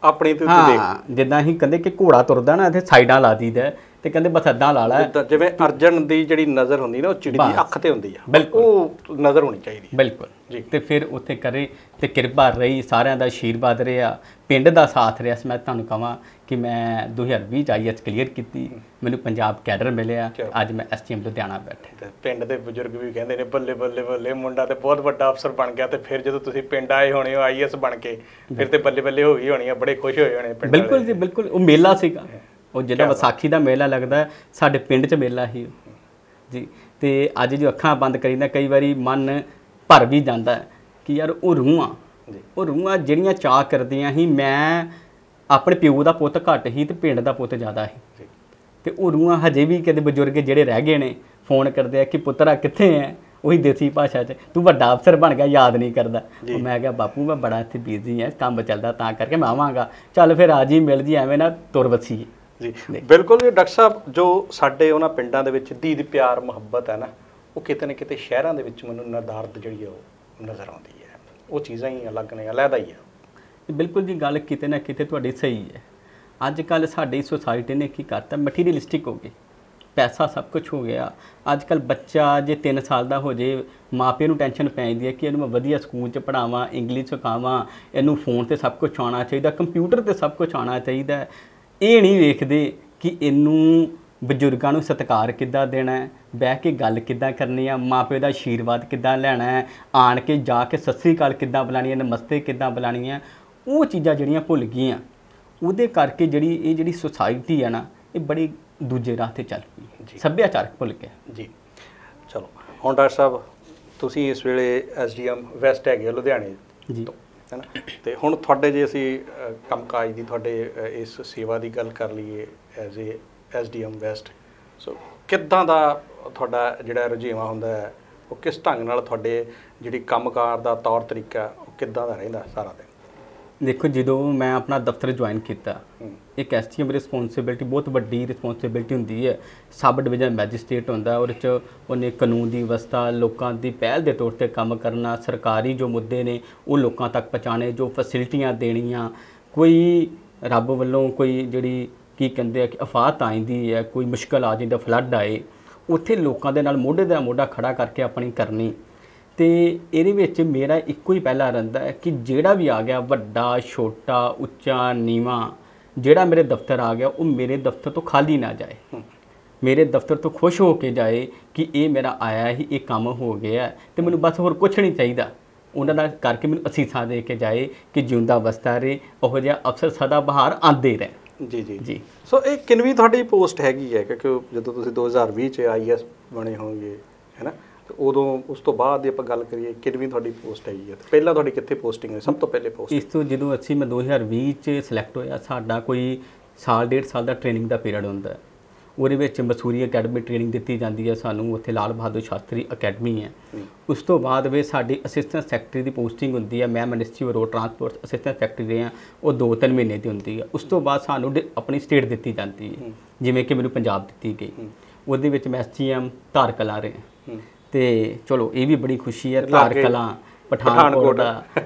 A: ਆਪਣੀ ਤੇ ਉੱਤੇ ਦੇਖ।
B: ਹਾਂ ਜਿੱਦਾਂ ਅਸੀਂ ਕਹਿੰਦੇ ਕਿ ਘੋੜਾ ਤੁਰਦਾ ਨਾ ਇੱਥੇ ਸਾਈਡਾਂ ਲਾ ਦੀਦਾ ਤੇ ਕਹਿੰਦੇ ਬਸ ਇੱਦਾਂ ਲਾ ਲੈ।
A: ਜਿਵੇਂ ਅਰਜਨ ਦੀ ਜਿਹੜੀ ਨਜ਼ਰ ਹੁੰਦੀ ਨਾ ਉਹ ਚਿੜੀ ਦੀ ਅੱਖ ਤੇ ਹੁੰਦੀ ਆ, ਉਹ ਨਜ਼ਰ ਹੋਣੀ ਚਾਹੀਦੀ।
B: ਬਿਲਕੁਲ ਜੀ। ਤੇ ਫਿਰ ਉੱਥੇ ਕਰੇ ਤੇ ਕਿਰਪਾ ਰਹੀ, ਸਾਰਿਆਂ ਦਾ ਆਸ਼ੀਰਵਾਦ ਰਿਹਾ, ਪਿੰਡ ਦਾ ਸਾਥ ਰਿਹਾ। ਮੈਂ ਤੁਹਾਨੂੰ ਕਹਾਂ ਕਿ ਮੈਂ ਦੋ ਹਜ਼ਾਰ ਵੀਹ ਚ ਆਈ ਐਸ ਕਲੀਅਰ ਕੀਤੀ, ਮੈਨੂੰ ਪੰਜਾਬ ਕੈਡਰ ਮਿਲਿਆ, ਅੱਜ ਮੈਂ ਐਸ ਟੀ ਐਮ ਲੁਧਿਆਣਾ ਬੈਠੇ।
A: ਪਿੰਡ ਦੇ ਬਜ਼ੁਰਗ ਵੀ ਕਹਿੰਦੇ ਨੇ ਬੱਲੇ ਬੱਲੇ ਬੱਲੇ ਮੁੰਡਾ ਤੇ ਬਹੁਤ ਵੱਡਾ ਅਫਸਰ ਬਣ ਗਿਆ। ਤੇ ਫਿਰ ਜਦੋਂ ਤੁਸੀਂ ਪਿੰਡ ਆਏ ਹੋਣੇ ਹੋ ਆਈ ਐਸ ਬਣ ਕੇ, ਫਿਰ ਤੇ ਬੱਲੇ ਬੱਲੇ ਹੋ ਗਈ ਹੋਣੀ ਆ, ਬੜੇ ਖੁਸ਼ ਹੋਏ ਹੋਣੇ ਪਿੰਡ।
B: ਬਿਲਕੁਲ ਜੀ ਬਿਲਕੁਲ। ਉਹ ਮੇਲਾ ਸੀਗਾ, ਉਹ ਜਿਹੜਾ ਵਿਸਾਖੀ ਦਾ ਮੇਲਾ ਲੱਗਦਾ ਸਾਡੇ ਪਿੰਡ 'ਚ ਮੇਲਾ ਸੀ ਜੀ। ਤੇ ਅੱਜ ਜੋ ਅੱਖਾਂ ਬੰਦ ਕਰੀਦਾ ਕਈ ਵਾਰੀ ਮਨ ਭਰ ਵੀ ਜਾਂਦਾ ਕਿ ਯਾਰ ਉਹ ਰੂਹਾਂ ਉਹ ਰੂਹਾਂ ਜਿਹੜੀਆਂ ਚਾਅ ਕਰਦੀਆਂ ਸੀ। ਮੈਂ ਆਪਣੇ ਪਿਓ ਦਾ ਪੁੱਤ ਘੱਟ ਸੀ ਤੇ ਪਿੰਡ ਦਾ ਪੁੱਤ ਜ਼ਿਆਦਾ ਸੀ। ਤੇ ਉਹ ਰੂਹਾਂ ਹਜੇ ਵੀ ਕਦੇ ਬਜ਼ੁਰਗ ਜਿਹੜੇ ਰਹਿ ਗਏ ਨੇ ਫੋਨ ਕਰਦੇ ਆ ਕਿ ਪੁੱਤਰਾ ਕਿੱਥੇ ਹੈ, ਉਹੀ ਦੇਸੀ ਭਾਸ਼ਾ 'ਚ ਤੂੰ ਵੱਡਾ ਅਫਸਰ ਬਣ ਗਿਆ, ਯਾਦ ਨਹੀਂ ਕਰਦਾ। ਮੈਂ ਕਿਹਾ ਬਾਪੂ ਮੈਂ ਬੜਾ ਇੱਥੇ ਬਿਜ਼ੀ ਹਾਂ, ਕੰਮ ਚੱਲਦਾ ਤਾਂ ਕਰਕੇ ਮੈਂ ਆਵਾਂਗਾ, ਚੱਲ ਫਿਰ ਆ ਜੀ ਮਿਲ ਜੀ, ਐਵੇਂ ਨਾ ਤੁਰ ਵਸੀਏ
A: ਜੀ। ਬਿਲਕੁਲ ਜੀ ਡਾਕਟਰ ਸਾਹਿਬ, ਜੋ ਸਾਡੇ ਉਹਨਾਂ ਪਿੰਡਾਂ ਦੇ ਵਿੱਚ ਦੀਦ ਪਿਆਰ ਮੁਹੱਬਤ ਹੈ ਨਾ, ਉਹ ਕਿਤੇ ਨਾ ਕਿਤੇ ਸ਼ਹਿਰਾਂ ਦੇ ਵਿੱਚ ਮੈਨੂੰ ਨਦਾਰਦ ਜਿਹੜੀ ਆ ਉਹ ਨਜ਼ਰ ਆਉਂਦੀ ਹੈ। ਉਹ ਚੀਜ਼ਾਂ ਹੀ ਅਲੱਗ ਨੇ, ਅਲੱਗਾ ਹੀ ਆ।
B: ਬਿਲਕੁਲ ਜੀ, ਗੱਲ ਕਿਤੇ ਨਾ ਕਿਤੇ ਤੁਹਾਡੀ ਸਹੀ ਹੈ। ਅੱਜ ਕੱਲ੍ਹ ਸਾਡੀ ਸੁਸਾਇਟੀ ਨੇ ਕੀ ਕਰਤਾ, ਮਟੀਰੀਅਲਿਸਟਿਕ ਹੋ ਗਈ, ਪੈਸਾ ਸਭ ਕੁਝ ਹੋ ਗਿਆ। ਅੱਜ ਕੱਲ੍ਹ ਬੱਚਾ ਜੇ ਤਿੰਨ ਸਾਲ ਦਾ ਹੋ ਜੇ, ਮਾਂ ਪਿਓ ਨੂੰ ਟੈਨਸ਼ਨ ਪੈ ਜਾਂਦੀ ਹੈ ਕਿ ਇਹਨੂੰ ਮੈਂ ਵਧੀਆ ਸਕੂਲ 'ਚ ਪੜ੍ਹਾਵਾਂ, ਇੰਗਲਿਸ਼ ਸਿਖਾਵਾਂ, ਇਹਨੂੰ ਫੋਨ 'ਤੇ ਸਭ ਕੁਝ ਆਉਣਾ ਚਾਹੀਦਾ, ਕੰਪਿਊਟਰ 'ਤੇ ਸਭ ਕੁਝ ਆਉਣਾ ਚਾਹੀਦਾ। ਇਹ ਨਹੀਂ ਵੇਖਦੇ ਕਿ ਇਹਨੂੰ ਬਜ਼ੁਰਗਾਂ ਨੂੰ ਸਤਿਕਾਰ ਕਿੱਦਾਂ ਦੇਣਾ, ਬਹਿ ਕੇ ਗੱਲ ਕਿੱਦਾਂ ਕਰਨੀ ਆ, ਮਾਂ ਪਿਓ ਦਾ ਆਸ਼ੀਰਵਾਦ ਕਿੱਦਾਂ ਲੈਣਾ ਹੈ, ਆਣ ਕੇ ਜਾ ਕੇ ਸਤਿ ਸ੍ਰੀ ਅਕਾਲ ਕਿੱਦਾਂ ਬੁਲਾਉਣੀ ਹੈ, ਨਮਸਤੇ ਕਿੱਦਾਂ ਬੁਲਾਉਣੀ ਹੈ। ਉਹ ਚੀਜ਼ਾਂ ਜਿਹੜੀਆਂ ਭੁੱਲ ਗਈਆਂ, ਉਹਦੇ ਕਰਕੇ ਜਿਹੜੀ ਇਹ ਜਿਹੜੀ ਸੁਸਾਇਟੀ ਹੈ ਨਾ, ਇਹ ਬੜੀ ਦੂਜੇ ਰਾਹ 'ਤੇ ਚੱਲ ਪਈ, ਸੱਭਿਆਚਾਰਕ ਭੁੱਲ ਗਿਆ
A: ਜੀ। ਚਲੋ ਹੁਣ ਡਾਕਟਰ ਸਾਹਿਬ, ਤੁਸੀਂ ਇਸ ਵੇਲੇ ਐਸ ਡੀ ਐਮ ਵੈਸਟ ਹੈਗੇ ਲੁਧਿਆਣੇ
B: ਜੀ,
A: ਹੈ ਨਾ, ਤੇ ਹੁਣ ਤੁਹਾਡੇ ਜੇ ਅਸੀਂ ਕੰਮਕਾਜ ਦੀ ਤੁਹਾਡੇ ਇਸ ਸੇਵਾ ਦੀ ਗੱਲ ਕਰ ਲਈਏ as a S D M West, so ਕਿੱਦਾਂ ਦਾ ਤੁਹਾਡਾ ਜਿਹੜਾ ਰੁਝੇਵਾਂ ਹੁੰਦਾ ਹੈ, ਉਹ ਕਿਸ ਢੰਗ ਨਾਲ ਤੁਹਾਡੇ ਜਿਹੜੀ ਕੰਮਕਾਰ ਦਾ ਤੌਰ ਤਰੀਕਾ ਉਹ ਕਿੱਦਾਂ ਦਾ ਰਹਿੰਦਾ ਸਾਰਾ ਦਿਨ?
B: ਦੇਖੋ, ਜਦੋਂ ਮੈਂ ਆਪਣਾ ਦਫ਼ਤਰ ਜੁਆਇਨ ਕੀਤਾ, ਇੱਕ ਐਸ ਟੀ ਐਮ ਰਿਸਪੌਂਸਿਬਿਲਿਟੀ ਬਹੁਤ ਵੱਡੀ ਰਿਸਪੌਂਸਿਬਿਲਿਟੀ ਹੁੰਦੀ ਹੈ। ਸਬ ਡਿਵੀਜ਼ਨ ਮੈਜਿਸਟ੍ਰੇਟ ਹੁੰਦਾ, ਉਹਦੇ 'ਚ ਉਹਨੇ ਕਾਨੂੰਨ ਦੀ ਵਿਵਸਥਾ, ਲੋਕਾਂ ਦੀ ਪਹਿਲ ਦੇ ਤੌਰ 'ਤੇ ਕੰਮ ਕਰਨਾ, ਸਰਕਾਰੀ ਜੋ ਮੁੱਦੇ ਨੇ ਉਹ ਲੋਕਾਂ ਤੱਕ ਪਹੁੰਚਾਉਣੇ, ਜੋ ਫੈਸਿਲਿਟੀਆਂ ਦੇਣੀਆਂ। ਕੋਈ ਰੱਬ ਵੱਲੋਂ ਕੋਈ ਜਿਹੜੀ ਕੀ ਕਹਿੰਦੇ ਆ ਕਿ ਆਫਤ ਆ ਜਾਂਦੀ ਹੈ, ਕੋਈ ਮੁਸ਼ਕਲ ਆ ਜਾਂਦਾ, ਫਲੱਡ ਆਏ, ਉੱਥੇ ਲੋਕਾਂ ਦੇ ਨਾਲ ਮੋਢੇ ਦਾ ਮੋਢਾ ਖੜਾ ਕਰਕੇ ਆਪਣੀ ਕਰਨੀ। ਤੇ ਇਹਦੇ ਵਿੱਚ ਮੇਰਾ ਇੱਕੋ ਹੀ ਪਹਿਲਾ ਰਹਿੰਦਾ ਹੈ ਕਿ ਜਿਹੜਾ ਵੀ ਆ ਗਿਆ, ਵੱਡਾ ਛੋਟਾ ਉੱਚਾ ਨੀਵਾਂ, ਜਿਹੜਾ ਮੇਰੇ ਦਫ਼ਤਰ ਆ ਗਿਆ ਉਹ ਮੇਰੇ ਦਫ਼ਤਰ ਤੋਂ ਖਾਲੀ ਨਾ ਜਾਏ, ਮੇਰੇ ਦਫ਼ਤਰ ਤੋਂ ਖੁਸ਼ ਹੋ ਕੇ ਜਾਏ ਕਿ ਇਹ ਮੇਰਾ ਆਇਆ ਹੀ, ਇਹ ਕੰਮ ਹੋ ਗਿਆ ਤੇ ਮੈਨੂੰ ਬਸ ਹੋਰ ਕੁਛ ਨਹੀਂ ਚਾਹੀਦਾ। ਉਹਨਾਂ ਦਾ ਕਰਕੇ ਮੈਨੂੰ ਅਸੀਸਾਂ ਦੇ ਕੇ ਜਾਏ ਕਿ ਜਿਉਂਦਾ ਵਸਦਾ ਰਹੇ, ਉਹੋ ਜਿਹਾ ਅਫਸਰ ਸਦਾ ਬਹਾਰ ਆਉਂਦੇ ਰਹੇ।
A: ਜੀ ਜੀ ਜੀ। ਸੋ ਇਹ ਕਿੰਨਵੀਂ ਤੁਹਾਡੀ ਪੋਸਟ ਹੈਗੀ ਹੈ? ਕਿਉਂਕਿ ਜਦੋਂ ਤੁਸੀਂ ਦੋ ਹਜ਼ਾਰ ਵੀਹ 'ਚ ਆਈ ਐਸ ਬਣੇ ਹੋਣਗੇ, ਹੈ ਨਾ, ਤੇ ਉਦੋਂ ਉਸ ਤੋਂ ਬਾਅਦ ਦੀ ਆਪਾਂ ਗੱਲ ਕਰੀਏ ਕਿੰਨਵੀਂ ਤੁਹਾਡੀ ਪੋਸਟ ਹੈਗੀ ਹੈ? ਪਹਿਲਾਂ ਤੁਹਾਡੀ ਕਿੱਥੇ ਪੋਸਟਿੰਗ ਹੋਈ ਸਭ ਤੋਂ ਪਹਿਲੇ ਪੋਸਟ? ਇਸ
B: ਤੋਂ ਜਦੋਂ ਅਸੀਂ ਮੈਂ ਦੋ ਹਜ਼ਾਰ ਵੀਹ 'ਚ ਸਿਲੈਕਟ ਹੋਇਆ, ਸਾਡਾ ਕੋਈ ਸਾਲ ਡੇਢ ਸਾਲ ਦਾ ਟ੍ਰੇਨਿੰਗ ਦਾ ਪੀਰੀਅਡ ਹੁੰਦਾ। ਉਹਦੇ ਵਿੱਚ ਮਸੂਰੀ ਅਕੈਡਮੀ ਟ੍ਰੇਨਿੰਗ ਦਿੱਤੀ ਜਾਂਦੀ ਹੈ ਸਾਨੂੰ, ਉੱਥੇ ਲਾਲ ਬਹਾਦਰ ਸ਼ਾਸਤਰੀ ਅਕੈਡਮੀ ਹੈ। ਉਸ ਤੋਂ ਬਾਅਦ ਵੇ ਸਾਡੀ ਅਸਿਸਟੈਂਟ ਸੈਕਟਰੀ ਦੀ ਪੋਸਟਿੰਗ ਹੁੰਦੀ ਹੈ। ਮੈਂ ministry of road transport assistant secretary ਰਿਹਾ, ਉਹ ਦੋ ਤਿੰਨ ਮਹੀਨੇ ਦੀ ਹੁੰਦੀ ਹੈ। ਉਸ ਤੋਂ ਬਾਅਦ ਸਾਨੂੰ ਆਪਣੀ ਸਟੇਟ ਦਿੱਤੀ ਜਾਂਦੀ ਹੈ, ਜਿਵੇਂ ਕਿ ਮੈਨੂੰ ਪੰਜਾਬ ਦਿੱਤੀ ਗਈ। ਉਹਦੇ ਵਿੱਚ ਮੈਂ ਐਸ ਟੀ ਐਮ ਧਾਰ ਕਲਾਂ ਰਿਹਾ। ਤੇ ਚਲੋ ਇਹ ਵੀ ਬੜੀ ਖੁਸ਼ੀ ਹੈ, ਧਾਰ ਕਲਾਂ ਪਠਾਨਕੋਟ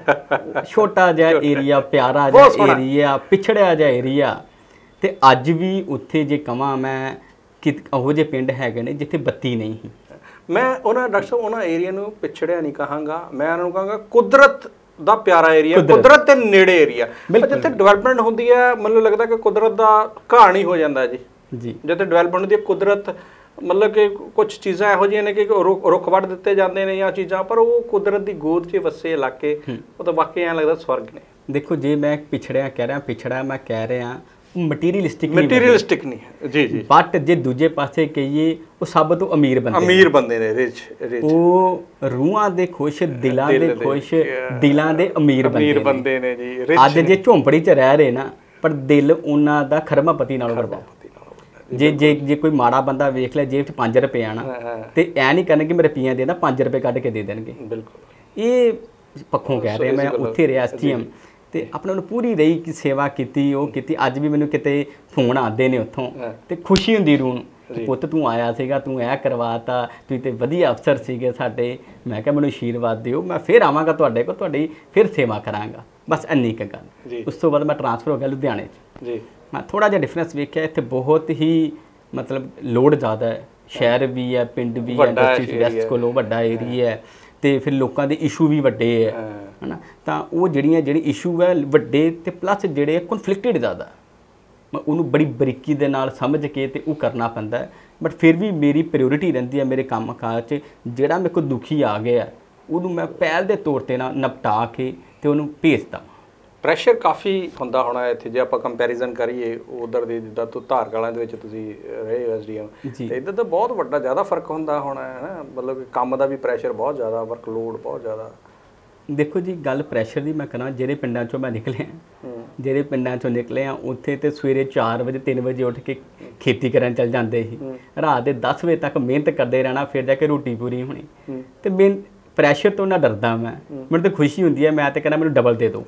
B: ਦਾ ਛੋਟਾ ਜਿਹਾ ਏਰੀਆ, ਪਿਆਰਾ ਜਿਹਾ ਏਰੀਆ, ਪਿਛੜਿਆ ਜਿਹਾ ਏਰੀਆ। ਤੇ ਅੱਜ ਵੀ ਉੱਥੇ ਜੇ ਕਹਾਂ ਮੈਂ ਕਿ ਉਹੋ ਜਿਹੇ ਪਿੰਡ ਹੈਗੇ ਨੇ ਜਿੱਥੇ ਬੱਤੀ ਨਹੀਂ ਸੀ।
A: ਮੈਂ ਉਹਨਾਂ ਡਾਕਟਰ ਸਾਹਿਬ ਉਹਨਾਂ ਏਰੀਆ ਨੂੰ ਪਿਛੜਿਆ ਨਹੀਂ ਕਹਾਂਗਾ, ਮੈਂ ਉਹਨਾਂ ਨੂੰ ਕਹਾਂਗਾ ਕੁਦਰਤ ਦਾ ਪਿਆਰਾ ਏਰੀਆ, ਕੁਦਰਤ ਦੇ ਨੇੜੇ ਏਰੀਆ। ਜਿੱਥੇ ਡਿਵੈਲਪਮੈਂਟ ਹੁੰਦੀ ਹੈ ਮੈਨੂੰ ਲੱਗਦਾ ਕਿ ਕੁਦਰਤ ਦਾ ਕਹਾਣੀ ਹੋ ਜਾਂਦਾ ਜੀ ਜੀ ਜਿੱਥੇ ਡਿਵੈਲਪਮੈਂਟ ਹੁੰਦੀ ਹੈ ਕੁਦਰਤ, ਮਤਲਬ ਕਿ ਕੁਝ ਚੀਜ਼ਾਂ ਇਹੋ ਜਿਹੀਆਂ ਨੇ ਕਿ ਰੁੱਖ ਵੱਢ ਦਿੱਤੇ ਜਾਂਦੇ ਨੇ ਜਾਂ ਚੀਜ਼ਾਂ, ਪਰ ਉਹ ਕੁਦਰਤ ਦੀ ਗੋਦ 'ਚ ਵਸੇ ਇਲਾਕੇ, ਉਹ ਤਾਂ ਵਾਕਈ ਐਂ ਲੱਗਦਾ ਸਵਰਗ ਨੇ।
B: ਦੇਖੋ, ਜੇ ਮੈਂ ਪਿਛੜਿਆ ਕਹਿ ਰਿਹਾ, ਪਿਛੜਾ ਮੈਂ ਕਹਿ ਰਿਹਾ ਮਟੀਰੀਅਲਿਸਟਿਕ
A: ਮਟੀਰੀਅਲਿਸਟਿਕ ਨਹੀਂ ਜੀ ਜੀ,
B: ਬਟ ਜੇ ਦੂਜੇ ਪਾਸੇ ਕਹੀਏ ਉਹ ਸਭ ਤੋਂ ਅਮੀਰ ਬੰਦੇ
A: ਅਮੀਰ ਬੰਦੇ ਨੇ, ਰਿਚ ਰਿਚ,
B: ਉਹ ਰੂਹਾਂ ਦੇ ਖੁਸ਼, ਦਿਲਾਂ ਦੇ ਖੁਸ਼, ਦਿਲਾਂ ਦੇ ਅਮੀਰ
A: ਅਮੀਰ ਬੰਦੇ ਨੇ ਜੀ।
B: ਅੱਜ ਜੇ ਝੌਂਪੜੀ 'ਚ ਰਹਿ ਰਹੇ ਨਾ, ਪਰ ਦਿਲ ਉਹਨਾਂ ਦਾ ਖਰਮਾਪਤੀ ਨਾਲੋਂ ਵੱਡਾ। ਜੇ ਜੇ ਜੇ ਕੋਈ ਮਾੜਾ ਬੰਦਾ ਵੇਖ ਲਿਆ ਜੇਬ 'ਚ ਪੰਜ ਰੁਪਏ ਆਣਾ ਤੇ ਐ ਨਹੀਂ ਕਰਨਗੇ ਮੇਰੇ ਰੁਪਈਆ ਦੇ ਨਾ ਪੰਜ ਰੁਪਏ ਕੱਢ ਕੇ ਦੇ ਦੇਣਗੇ। ਬਿਲਕੁਲ, ਇਹ ਪੱਖੋਂ ਕਹਿ ਰਹੇ। ਮੈਂ ਉੱਥੇ ਰਿਹਾ ਐਸ ਟੀ ਐਮ ਤੇ ਆਪਣਾ ਨੂੰ ਪੂਰੀ ਰਹੀ ਕਿ ਸੇਵਾ ਕੀਤੀ, ਉਹ ਕੀਤੀ। ਅੱਜ ਵੀ ਮੈਨੂੰ ਕਿਤੇ ਫੋਨ ਆਉਂਦੇ ਨੇ ਉੱਥੋਂ ਤੇ ਖੁਸ਼ੀ ਹੁੰਦੀ ਰੂਹ ਨੂੰ ਪੁੱਤ ਤੂੰ ਆਇਆ ਸੀਗਾ, ਤੂੰ ਇਹ ਕਰਵਾਤਾ, ਤੁਸੀਂ ਤੇ ਵਧੀਆ ਅਫਸਰ ਸੀਗੇ ਸਾਡੇ। ਮੈਂ ਕਿਹਾ ਮੈਨੂੰ ਆਸ਼ੀਰਵਾਦ ਦਿਓ, ਮੈਂ ਫਿਰ ਆਵਾਂਗਾ ਤੁਹਾਡੇ ਕੋਲ, ਤੁਹਾਡੀ ਫਿਰ ਸੇਵਾ ਕਰਾਂਗਾ। ਬਸ ਇੰਨੀ ਕੁ ਗੱਲ। ਉਸ ਤੋਂ ਬਾਅਦ ਮੈਂ ਟ੍ਰਾਂਸਫਰ ਹੋ ਗਿਆ ਲੁਧਿਆਣੇ 'ਚ ਜੀ। ਮੈਂ ਥੋੜ੍ਹਾ ਜਿਹਾ ਡਿਫਰੈਂਸ ਵੇਖਿਆ, ਇੱਥੇ ਬਹੁਤ ਹੀ ਮਤਲਬ ਲੋਡ ਜ਼ਿਆਦਾ ਹੈ, ਸ਼ਹਿਰ ਵੀ ਹੈ, ਪਿੰਡ ਵੀ ਹੈ, ਇੰਡਸਟਰੀ ਵੈਸਟ ਕੋਲੋਂ ਵੱਡਾ ਏਰੀਆ ਹੈ, ਤੇ ਫਿਰ ਲੋਕਾਂ ਦੇ ਇਸ਼ੂ ਵੀ ਵੱਡੇ ਹੈ ਹੈ ਨਾ। ਤਾਂ ਉਹ ਜਿਹੜੀਆਂ ਜਿਹੜੀ ਇਸ਼ੂ ਹੈ ਵੱਡੇ, ਤੇ ਪਲੱਸ ਜਿਹੜੇ ਕਨਫਲਿਕਟਡ ਜ਼ਿਆਦਾ, ਮੈਂ ਉਹਨੂੰ ਬੜੀ ਬਰੀਕੀ ਦੇ ਨਾਲ ਸਮਝ ਕੇ ਤੇ ਉਹ ਕਰਨਾ ਪੈਂਦਾ। ਬਟ ਫਿਰ ਵੀ ਮੇਰੀ ਪ੍ਰਾਇਓਰਿਟੀ ਰਹਿੰਦੀ ਹੈ ਮੇਰੇ ਕੰਮ ਕਾਰ 'ਚ, ਜਿਹੜਾ ਮੇਰੇ ਕੋਲ ਦੁਖੀ ਆ ਗਿਆ ਉਹਨੂੰ ਮੈਂ ਪਹਿਲ ਦੇ ਤੌਰ 'ਤੇ ਨਾ ਨਿਪਟਾ ਕੇ ਤੇ ਉਹਨੂੰ ਭੇਜਦਾ।
A: ਪ੍ਰੈਸ਼ਰ ਕਾਫੀ ਹੁੰਦਾ ਹੋਣਾ ਇੱਥੇ, ਜੇ ਆਪਾਂ ਕੰਪੈਰੀਜ਼ਨ ਕਰੀਏ ਉਧਰ ਦੀ, ਜਿੱਦਾਂ ਤੂੰ ਧਾਰਗਾਲਾਂ ਦੇ ਵਿੱਚ ਤੁਸੀਂ ਰਹੇ ਹੋ ਐਸ ਡੀ ਐਮ, ਤੇ ਇੱਧਰ ਤਾਂ ਬਹੁਤ ਵੱਡਾ ਜ਼ਿਆਦਾ ਫਰਕ ਹੁੰਦਾ ਹੋਣਾ ਹੈ ਨਾ, ਮਤਲਬ ਕੰਮ ਦਾ ਵੀ ਪ੍ਰੈਸ਼ਰ ਬਹੁਤ ਜ਼ਿਆਦਾ, ਵਰਕਲੋਡ ਬਹੁਤ ਜ਼ਿਆਦਾ।
B: ਦੇਖੋ ਜੀ, ਗੱਲ ਪ੍ਰੈਸ਼ਰ ਦੀ ਮੈਂ ਕਰਾਂ, ਜਿਹੜੇ ਪਿੰਡਾਂ 'ਚੋਂ ਮੈਂ ਨਿਕਲਿਆ, ਜਿਹੜੇ ਪਿੰਡਾਂ 'ਚੋਂ ਨਿਕਲੇ ਆ, ਉੱਥੇ ਤੇ ਸਵੇਰੇ ਚਾਰ ਵਜੇ ਤਿੰਨ ਵਜੇ ਉੱਠ ਕੇ ਖੇਤੀ ਕਰਨ ਚੱਲ ਜਾਂਦੇ ਸੀ, ਰਾਤ ਦੇ ਦਸ ਵਜੇ ਤੱਕ ਮਿਹਨਤ ਕਰਦੇ ਰਹਿਣਾ, ਫਿਰ ਜਾ ਕੇ ਰੋਟੀ ਪੂਰੀ ਹੋਣੀ। ਤੇ ਮੈਂ ਪ੍ਰੈਸ਼ਰ ਤੋਂ ਨਾ ਡਰਦਾ, ਮੈਂ ਮੈਨੂੰ ਤਾਂ ਖੁਸ਼ੀ ਹੁੰਦੀ ਹੈ, ਮੈਂ ਤਾਂ ਕਹਿੰਦਾ ਮੈਨੂੰ ਡਬਲ ਦੇ ਦਿਓ।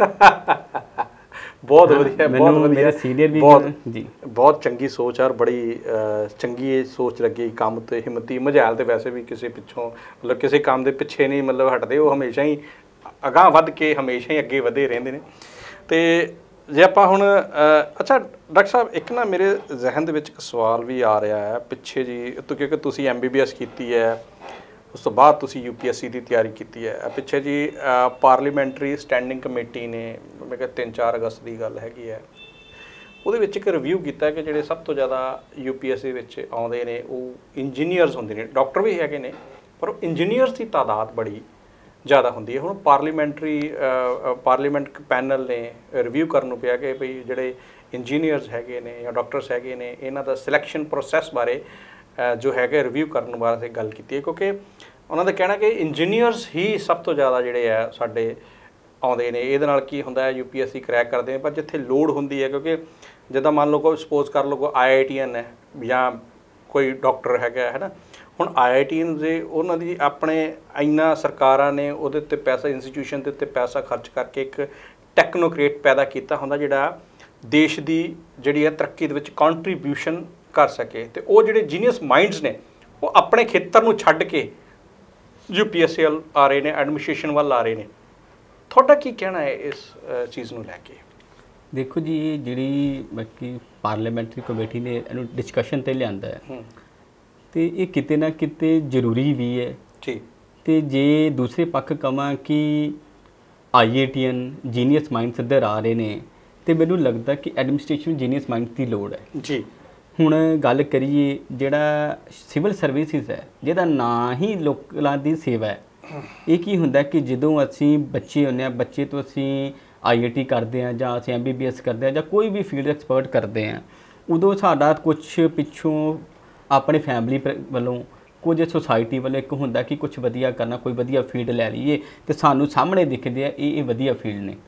A: ਬਹੁਤ ਵਧੀਆ, ਬਹੁਤ ਵਧੀਆ।
B: ਮੇਰਾ ਸੀਨੀਅਰ ਵੀ
A: ਜੀ, ਬਹੁਤ ਚੰਗੀ ਸੋਚ, ਔਰ ਬੜੀ ਚੰਗੀ ਇਹ ਸੋਚ ਲੱਗੀ। ਕੰਮ ਤੇ ਹਿੰਮਤੀ ਮਝੈਲ ਤੇ ਵੈਸੇ ਵੀ ਕਿਸੇ ਪਿੱਛੋਂ, ਮਤਲਬ ਕਿਸੇ ਕੰਮ ਦੇ ਪਿੱਛੇ ਨਹੀਂ ਮਤਲਬ ਹਟਦੇ, ਉਹ ਹਮੇਸ਼ਾ ਹੀ ਅਗਾਂਹ ਵੱਧ ਕੇ ਹਮੇਸ਼ਾ ਹੀ ਅੱਗੇ ਵਧੇ ਰਹਿੰਦੇ ਨੇ। ਤੇ ਜੇ ਆਪਾਂ ਹੁਣ ਅੱਛਾ ਡਾਕਟਰ ਸਾਹਿਬ, ਇੱਕ ਨਾ ਮੇਰੇ ਜ਼ਿਹਨ ਦੇ ਵਿੱਚ ਇੱਕ ਸਵਾਲ ਵੀ ਆ ਰਿਹਾ ਹੈ ਪਿੱਛੇ ਜੀ, ਕਿਉਂਕਿ ਤੁਸੀਂ ਐਮ ਬੀ ਬੀ ਐਸ ਕੀਤੀ ਹੈ, ਉਸ ਤੋਂ ਬਾਅਦ ਤੁਸੀਂ ਯੂ ਪੀ ਐਸ ਸੀ ਦੀ ਤਿਆਰੀ ਕੀਤੀ ਹੈ। ਪਿੱਛੇ ਜੀ ਪਾਰਲੀਮੈਂਟਰੀ ਸਟੈਂਡਿੰਗ ਕਮੇਟੀ ਨੇ, ਮੈਂ ਕਿਹਾ ਤਿੰਨ ਚਾਰ ਅਗਸਤ ਦੀ ਗੱਲ ਹੈਗੀ ਹੈ, ਉਹਦੇ ਵਿੱਚ ਇੱਕ ਰਿਵਿਊ ਕੀਤਾ ਕਿ ਜਿਹੜੇ ਸਭ ਤੋਂ ਜ਼ਿਆਦਾ ਯੂ ਪੀ ਐਸ ਸੀ ਵਿੱਚ ਆਉਂਦੇ ਨੇ ਉਹ ਇੰਜੀਨੀਅਰਸ ਹੁੰਦੇ ਨੇ, ਡਾਕਟਰ ਵੀ ਹੈਗੇ ਨੇ, ਪਰ ਉਹ ਇੰਜੀਨੀਅਰਸ ਦੀ ਤਾਦਾਦ ਬੜੀ ਜ਼ਿਆਦਾ ਹੁੰਦੀ ਹੈ। ਹੁਣ ਪਾਰਲੀਮੈਂਟਰੀ ਪਾਰਲੀਮੈਂਟ ਪੈਨਲ ਨੇ ਰਿਵਿਊ ਕਰਨ ਨੂੰ ਪਿਆ ਕਿ ਭਈ ਜਿਹੜੇ ਇੰਜੀਨੀਅਰਸ ਹੈਗੇ ਨੇ ਜਾਂ ਡਾਕਟਰਸ ਹੈਗੇ ਨੇ, ਇਹਨਾਂ ਦਾ ਸਿਲੈਕਸ਼ਨ ਪ੍ਰੋਸੈਸ ਬਾਰੇ ਜੋ ਹੈਗਾ ਰਿਵਿਊ ਕਰਨ ਬਾਰੇ ਗੱਲ ਕੀਤੀ ਹੈ, ਕਿਉਂਕਿ ਉਹਨਾਂ ਦਾ ਕਹਿਣਾ ਕਿ ਇੰਜੀਨੀਅਰਸ ਹੀ ਸਭ ਤੋਂ ਜ਼ਿਆਦਾ ਜਿਹੜੇ ਹੈ ਸਾਡੇ ਆਉਂਦੇ ਨੇ। ਇਹਦੇ ਨਾਲ ਕੀ ਹੁੰਦਾ ਹੈ, U P S C crack ਕਰਦੇ ਨੇ, ਪਰ ਜਿੱਥੇ ਲੋੜ ਹੁੰਦੀ ਹੈ, ਕਿਉਂਕਿ ਜਿੱਦਾਂ ਮੰਨ ਲਓ ਕੋਈ ਸਪੋਜ਼ ਕਰ ਲਓ ਕੋਈ ਆਈ ਆਈ ਟੀ ਐਨ ਹੈ ਜਾਂ ਕੋਈ ਡਾਕਟਰ ਹੈਗਾ ਹੈ ਨਾ, ਹੁਣ ਆਈ ਆਈ ਟੀ ਐਨ ਦੇ ਉਹਨਾਂ ਦੀ ਆਪਣੇ ਇੰਨਾ ਸਰਕਾਰਾਂ ਨੇ ਉਹਦੇ ਉੱਤੇ ਪੈਸਾ, ਇੰਸਟੀਟਿਊਸ਼ਨ ਦੇ ਉੱਤੇ ਪੈਸਾ ਖਰਚ ਕਰਕੇ ਇੱਕ ਟੈਕਨੋਕ੍ਰੇਟ ਪੈਦਾ ਕੀਤਾ ਹੁੰਦਾ ਜਿਹੜਾ ਦੇਸ਼ ਦੀ ਜਿਹੜੀ ਹੈ ਤਰੱਕੀ ਦੇ ਵਿੱਚ ਕੰਟਰੀਬਿਊਸ਼ਨ ਕਰ ਸਕੇ। ਤੇ ਉਹ ਜਿਹੜੇ ਜੀਨੀਅਸ ਮਾਈਂਡਸ ਨੇ ਉਹ ਆਪਣੇ ਖੇਤਰ ਨੂੰ ਛੱਡ ਕੇ ਯੂ ਪੀ ਐਸ ਸੀ ਵੱਲ ਆ ਰਹੇ ਨੇ, ਐਡਮਿਨਿਸਟ੍ਰੇਸ਼ਨ ਵੱਲ ਆ ਰਹੇ ਨੇ। ਤੁਹਾਡਾ ਕੀ ਕਹਿਣਾ ਹੈ ਇਸ ਚੀਜ਼ ਨੂੰ ਲੈ ਕੇ?
B: ਦੇਖੋ ਜੀ, ਇਹ ਜਿਹੜੀ ਬਾਕੀ ਪਾਰਲੀਮੈਂਟਰੀ ਕਮੇਟੀ ਨੇ ਇਹਨੂੰ ਡਿਸਕਸ਼ਨ 'ਤੇ ਲਿਆਂਦਾ ਹੈ, ਤੇ ਇਹ ਕਿਤੇ ਨਾ ਕਿਤੇ ਜ਼ਰੂਰੀ ਵੀ ਹੈ ਜੀ। ਤੇ ਜੇ ਦੂਸਰੇ ਪੱਖ ਕਹਾਂ ਕਿ I I T and genius minds ਇੱਧਰ ਆ ਰਹੇ ਨੇ, ਤੇ ਮੈਨੂੰ ਲੱਗਦਾ ਕਿ ਐਡਮਿਨਿਸਟ੍ਰੇਸ਼ਨ ਜੀਨੀਅਸ ਮਾਈਂਡਸ ਦੀ ਲੋੜ ਹੈ ਜੀ। ਹੁਣ ਗੱਲ ਕਰੀਏ, ਜਿਹੜਾ ਸਿਵਲ ਸਰਵਿਸਿਜ਼ ਹੈ, ਜਿਹਦਾ ਨਾਂ ਹੀ ਲੋਕਾਂ ਦੀ ਸੇਵਾ ਹੈ, ਇਹ ਕੀ ਹੁੰਦਾ ਕਿ ਜਦੋਂ ਅਸੀਂ ਬੱਚੇ ਹੁੰਦੇ ਹਾਂ, ਬੱਚੇ ਤੋਂ ਅਸੀਂ ਆਈ ਆਈ ਟੀ ਕਰਦੇ ਹਾਂ ਜਾਂ ਅਸੀਂ ਐਮ ਬੀ ਬੀ ਐਸ ਕਰਦੇ ਹਾਂ ਜਾਂ ਕੋਈ ਵੀ ਫੀਲਡ ਐਕਸਪਰਟ ਕਰਦੇ ਹਾਂ, ਉਦੋਂ ਸਾਡਾ ਕੁਛ ਪਿੱਛੋਂ ਆਪਣੇ ਫੈਮਿਲੀ ਵੱਲੋਂ, ਕੁਝ ਸੋਸਾਇਟੀ ਵੱਲੋਂ ਇੱਕ ਹੁੰਦਾ ਕਿ ਕੁਛ ਵਧੀਆ ਕਰਨਾ, ਕੋਈ ਵਧੀਆ ਫੀਲਡ ਲੈ ਲਈਏ, ਤੇ ਸਾਨੂੰ ਸਾਹਮਣੇ ਦਿਖਦੇ ਆ ਇਹ ਇਹ ਵਧੀਆ ਫੀਲਡ ਨੇ।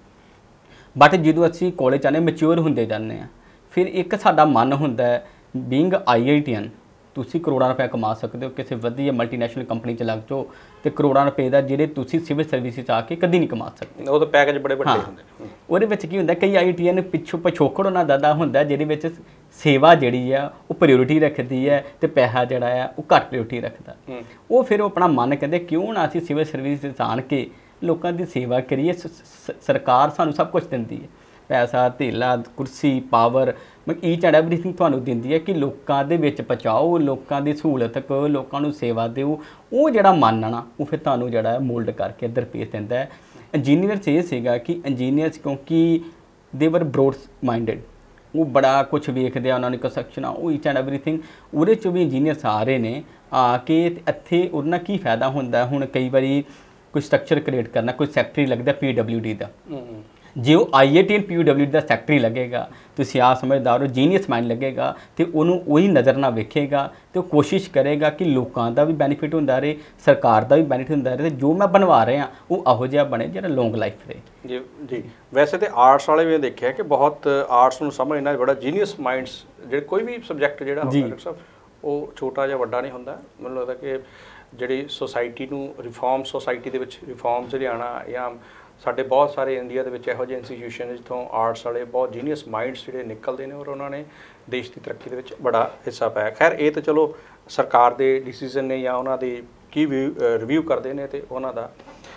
B: ਬਟ ਜਦੋਂ ਅਸੀਂ ਕਾਲਜ ਆਉਂਦੇ, ਮੈਚਿਓਰ ਹੁੰਦੇ ਜਾਂਦੇ ਹਾਂ, ਫਿਰ ਇੱਕ ਸਾਡਾ ਮਨ ਹੁੰਦਾ ਬੀਇੰਗ ਆਈ ਆਈ ਟੀ ਐਨ, ਤੁਸੀਂ ਕਰੋੜਾਂ ਰੁਪਏ ਕਮਾ ਸਕਦੇ ਹੋ, ਕਿਸੇ ਵਧੀਆ ਮਲਟੀਨੈਸ਼ਨਲ ਕੰਪਨੀ 'ਚ ਲੱਗ ਜਾਓ ਤੇ ਕਰੋੜਾਂ ਰੁਪਏ ਦਾ ਜਿਹੜੇ ਤੁਸੀਂ ਸਿਵਲ ਸਰਵਿਸ 'ਚ ਆ ਕੇ ਕਦੀ ਨਹੀਂ ਕਮਾ ਸਕਦੇ।
A: ਉਹ ਤਾਂ ਪੈਕੇਜ ਬੜੇ ਵੱਡੇ ਹੁੰਦੇ ਨੇ।
B: ਉਹਦੇ ਵਿੱਚ ਕੀ ਹੁੰਦਾ, ਕਈ ਆਈ ਆਈ ਟੀ ਐਨ ਪਿੱਛੋਂ ਪਿਛੋਕੜ ਉਹਨਾਂ ਦਾ ਹੁੰਦਾ ਜਿਹਦੇ ਵਿੱਚ ਸੇਵਾ ਜਿਹੜੀ ਆ ਉਹ ਪ੍ਰਾਇਓਰਿਟੀ ਰੱਖਦੀ ਹੈ ਤੇ ਪੈਸਾ ਜਿਹੜਾ ਆ ਉਹ ਘੱਟ ਪ੍ਰਾਇਓਰਿਟੀ ਰੱਖਦਾ। ਉਹ ਫਿਰ ਉਹ ਆਪਣਾ ਮਨ ਕਹਿੰਦੇ ਕਿਉਂ ਨਾ ਅਸੀਂ ਸਿਵਲ ਸਰਵਿਸ 'ਚ ਆਣ ਕੇ ਲੋਕਾਂ ਦੀ ਸੇਵਾ ਕਰੀਏ। ਸਰਕਾਰ ਸਾਨੂੰ ਸਭ ਕੁਝ ਦਿੰਦੀ ਹੈ, ਪੈਸਾ, ਧੇਲਾ, ਕੁਰਸੀ, ਪਾਵਰ, ਈਚ ਐਂਡ ਐਵਰੀਥਿੰਗ ਤੁਹਾਨੂੰ ਦਿੰਦੀ ਹੈ ਕਿ ਲੋਕਾਂ ਦੇ ਵਿੱਚ ਪਹੁੰਚਾਓ, ਲੋਕਾਂ ਦੀ ਸਹੂਲਤ ਕਰੋ, ਲੋਕਾਂ ਨੂੰ ਸੇਵਾ ਦਿਓ। ਉਹ ਜਿਹੜਾ ਮਨ ਆ ਨਾ, ਉਹ ਫਿਰ ਤੁਹਾਨੂੰ ਜਿਹੜਾ ਮੋਲਡ ਕਰਕੇ ਇੱਧਰ ਭੇਜ ਦਿੰਦਾ ਹੈ। ਇੰਜੀਨੀਅਰਸ ਇਹ ਸੀਗਾ ਕਿ ਇੰਜੀਨੀਅਰਸ ਕਿਉਂਕਿ ਦੇ ਵਰ ਬਰੋਡ ਮਾਈਂਡਡ, ਉਹ ਬੜਾ ਕੁਛ ਵੇਖਦੇ ਆ, ਉਹਨਾਂ ਨੇ ਕੰਸਟਰਕਸ਼ਨ ਆ, ਉਹ ਈਚ ਐਂਡ ਐਵਰੀਥਿੰਗ, ਉਹਦੇ 'ਚੋਂ ਵੀ ਇੰਜੀਨੀਅਰਸ ਆ ਰਹੇ ਨੇ ਆ ਕੇ ਇੱਥੇ। ਉਹਦੇ ਨਾਲ ਕੀ ਫਾਇਦਾ ਹੁੰਦਾ, ਹੁਣ ਕਈ ਵਾਰੀ ਕੋਈ ਸਟਰਕਚਰ ਕ੍ਰੀਏਟ ਕਰਨਾ, ਕੋਈ ਸੈਕਟਰੀ ਲੱਗਦਾ ਪੀ ਡਬਲਿਊ ਡੀ ਦਾ, ਜੇ ਉਹ I I T and P W D ਦਾ ਸੈਕਟਰੀ ਲੱਗੇਗਾ, ਤੁਸੀਂ ਆ ਸਮਝਦਾਰ ਹੋ, ਜੀਨੀਅਸ ਮਾਈਂਡ ਲੱਗੇਗਾ, ਤੇ ਉਹਨੂੰ ਉਹੀ ਨਜ਼ਰ ਨਾਲ ਵੇਖੇਗਾ ਤੇ ਉਹ ਕੋਸ਼ਿਸ਼ ਕਰੇਗਾ ਕਿ ਲੋਕਾਂ ਦਾ ਵੀ ਬੈਨੀਫਿਟ ਹੁੰਦਾ ਰਹੇ, ਸਰਕਾਰ ਦਾ ਵੀ ਬੈਨੀਫਿਟ ਹੁੰਦਾ ਰਹੇ, ਤੇ ਜੋ ਮੈਂ ਬਣਵਾ ਰਿਹਾ ਉਹ ਇਹੋ ਜਿਹਾ ਬਣੇ ਜਿਹੜਾ ਲੌਂਗ ਲਾਈਫ ਰਹੇ।
A: ਜੀ ਜੀ ਵੈਸੇ ਤਾਂ ਆਰਟਸ ਵਾਲੇ ਵੀ ਦੇਖਿਆ ਕਿ ਬਹੁਤ ਆਰਟਸ ਨੂੰ ਸਮਝਣਾ ਬੜਾ ਜੀਨੀਅਸ ਮਾਈਂਡਸ, ਜਿਹੜੇ ਕੋਈ ਵੀ ਸਬਜੈਕਟ ਜਿਹੜਾ ਹੁੰਦਾ ਡਾਕਟਰ ਸਾਹਿਬ, ਉਹ ਛੋਟਾ ਜਾਂ ਵੱਡਾ ਨਹੀਂ ਹੁੰਦਾ। ਮੈਨੂੰ ਲੱਗਦਾ ਕਿ ਜਿਹੜੀ ਸੋਸਾਇਟੀ ਨੂੰ ਰਿਫਾਰਮ, ਸੋਸਾਇਟੀ ਦੇ ਵਿੱਚ ਰਿਫਾਰਮਸ ਲਿਆਉਣਾ ਜਾਂ ਸਾਡੇ ਬਹੁਤ ਸਾਰੇ ਇੰਡੀਆ ਦੇ ਵਿੱਚ ਇਹੋ ਜਿਹੇ ਇੰਸਟੀਟਿਊਸ਼ਨ ਜਿੱਥੋਂ ਆਰਟਸ ਵਾਲੇ ਬਹੁਤ ਜੀਨੀਅਸ ਮਾਈਂਡਸ ਜਿਹੜੇ ਨਿਕਲਦੇ ਨੇ ਔਰ ਉਹਨਾਂ ਨੇ ਦੇਸ਼ ਦੀ ਤਰੱਕੀ ਦੇ ਵਿੱਚ ਬੜਾ ਹਿੱਸਾ ਪਾਇਆ। ਖੈਰ ਇਹ ਤਾਂ ਚਲੋ ਸਰਕਾਰ ਦੇ ਡਿਸੀਜ਼ਨ ਨੇ ਜਾਂ ਉਹਨਾਂ ਦੇ ਕੀ ਰਿਵਿਊ ਕਰਦੇ ਨੇ ਤੇ ਉਹਨਾਂ ਦਾ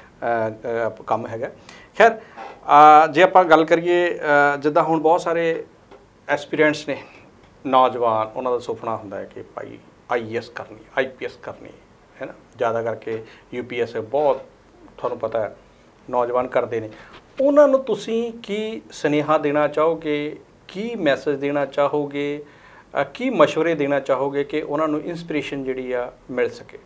A: ਕੰਮ ਹੈਗਾ। ਖੈਰ ਜੇ ਆਪਾਂ ਗੱਲ ਕਰੀਏ ਜਿੱਦਾਂ ਹੁਣ ਬਹੁਤ ਸਾਰੇ ਐਸਪੀਰੈਂਟਸ ਨੇ ਨੌਜਵਾਨ, ਉਹਨਾਂ ਦਾ ਸੁਪਨਾ ਹੁੰਦਾ ਹੈ ਕਿ ਭਾਈ ਆਈ ਏ ਐਸ ਕਰਨੀ, ਆਈ ਪੀ ਐਸ ਕਰਨੀ ਹੈ ਨਾ, ਜ਼ਿਆਦਾ ਕਰਕੇ ਯੂ ਪੀ ਐਸ ਬਹੁਤ ਤੁਹਾਨੂੰ ਪਤਾ ਹੈ ਨੌਜਵਾਨ ਕਰਦੇ ਨੇ। ਉਹਨਾਂ ਨੂੰ ਤੁਸੀਂ ਕੀ ਸੁਨੇਹਾ ਦੇਣਾ ਚਾਹੋਗੇ, ਕੀ ਮੈਸੇਜ ਦੇਣਾ ਚਾਹੋਗੇ, ਕੀ ਮਸ਼ਵਰੇ ਦੇਣਾ ਚਾਹੋਗੇ ਕਿ ਉਹਨਾਂ ਨੂੰ ਇੰਸਪੀਰੇਸ਼ਨ ਜਿਹੜੀ ਆ ਮਿਲ ਸਕੇ?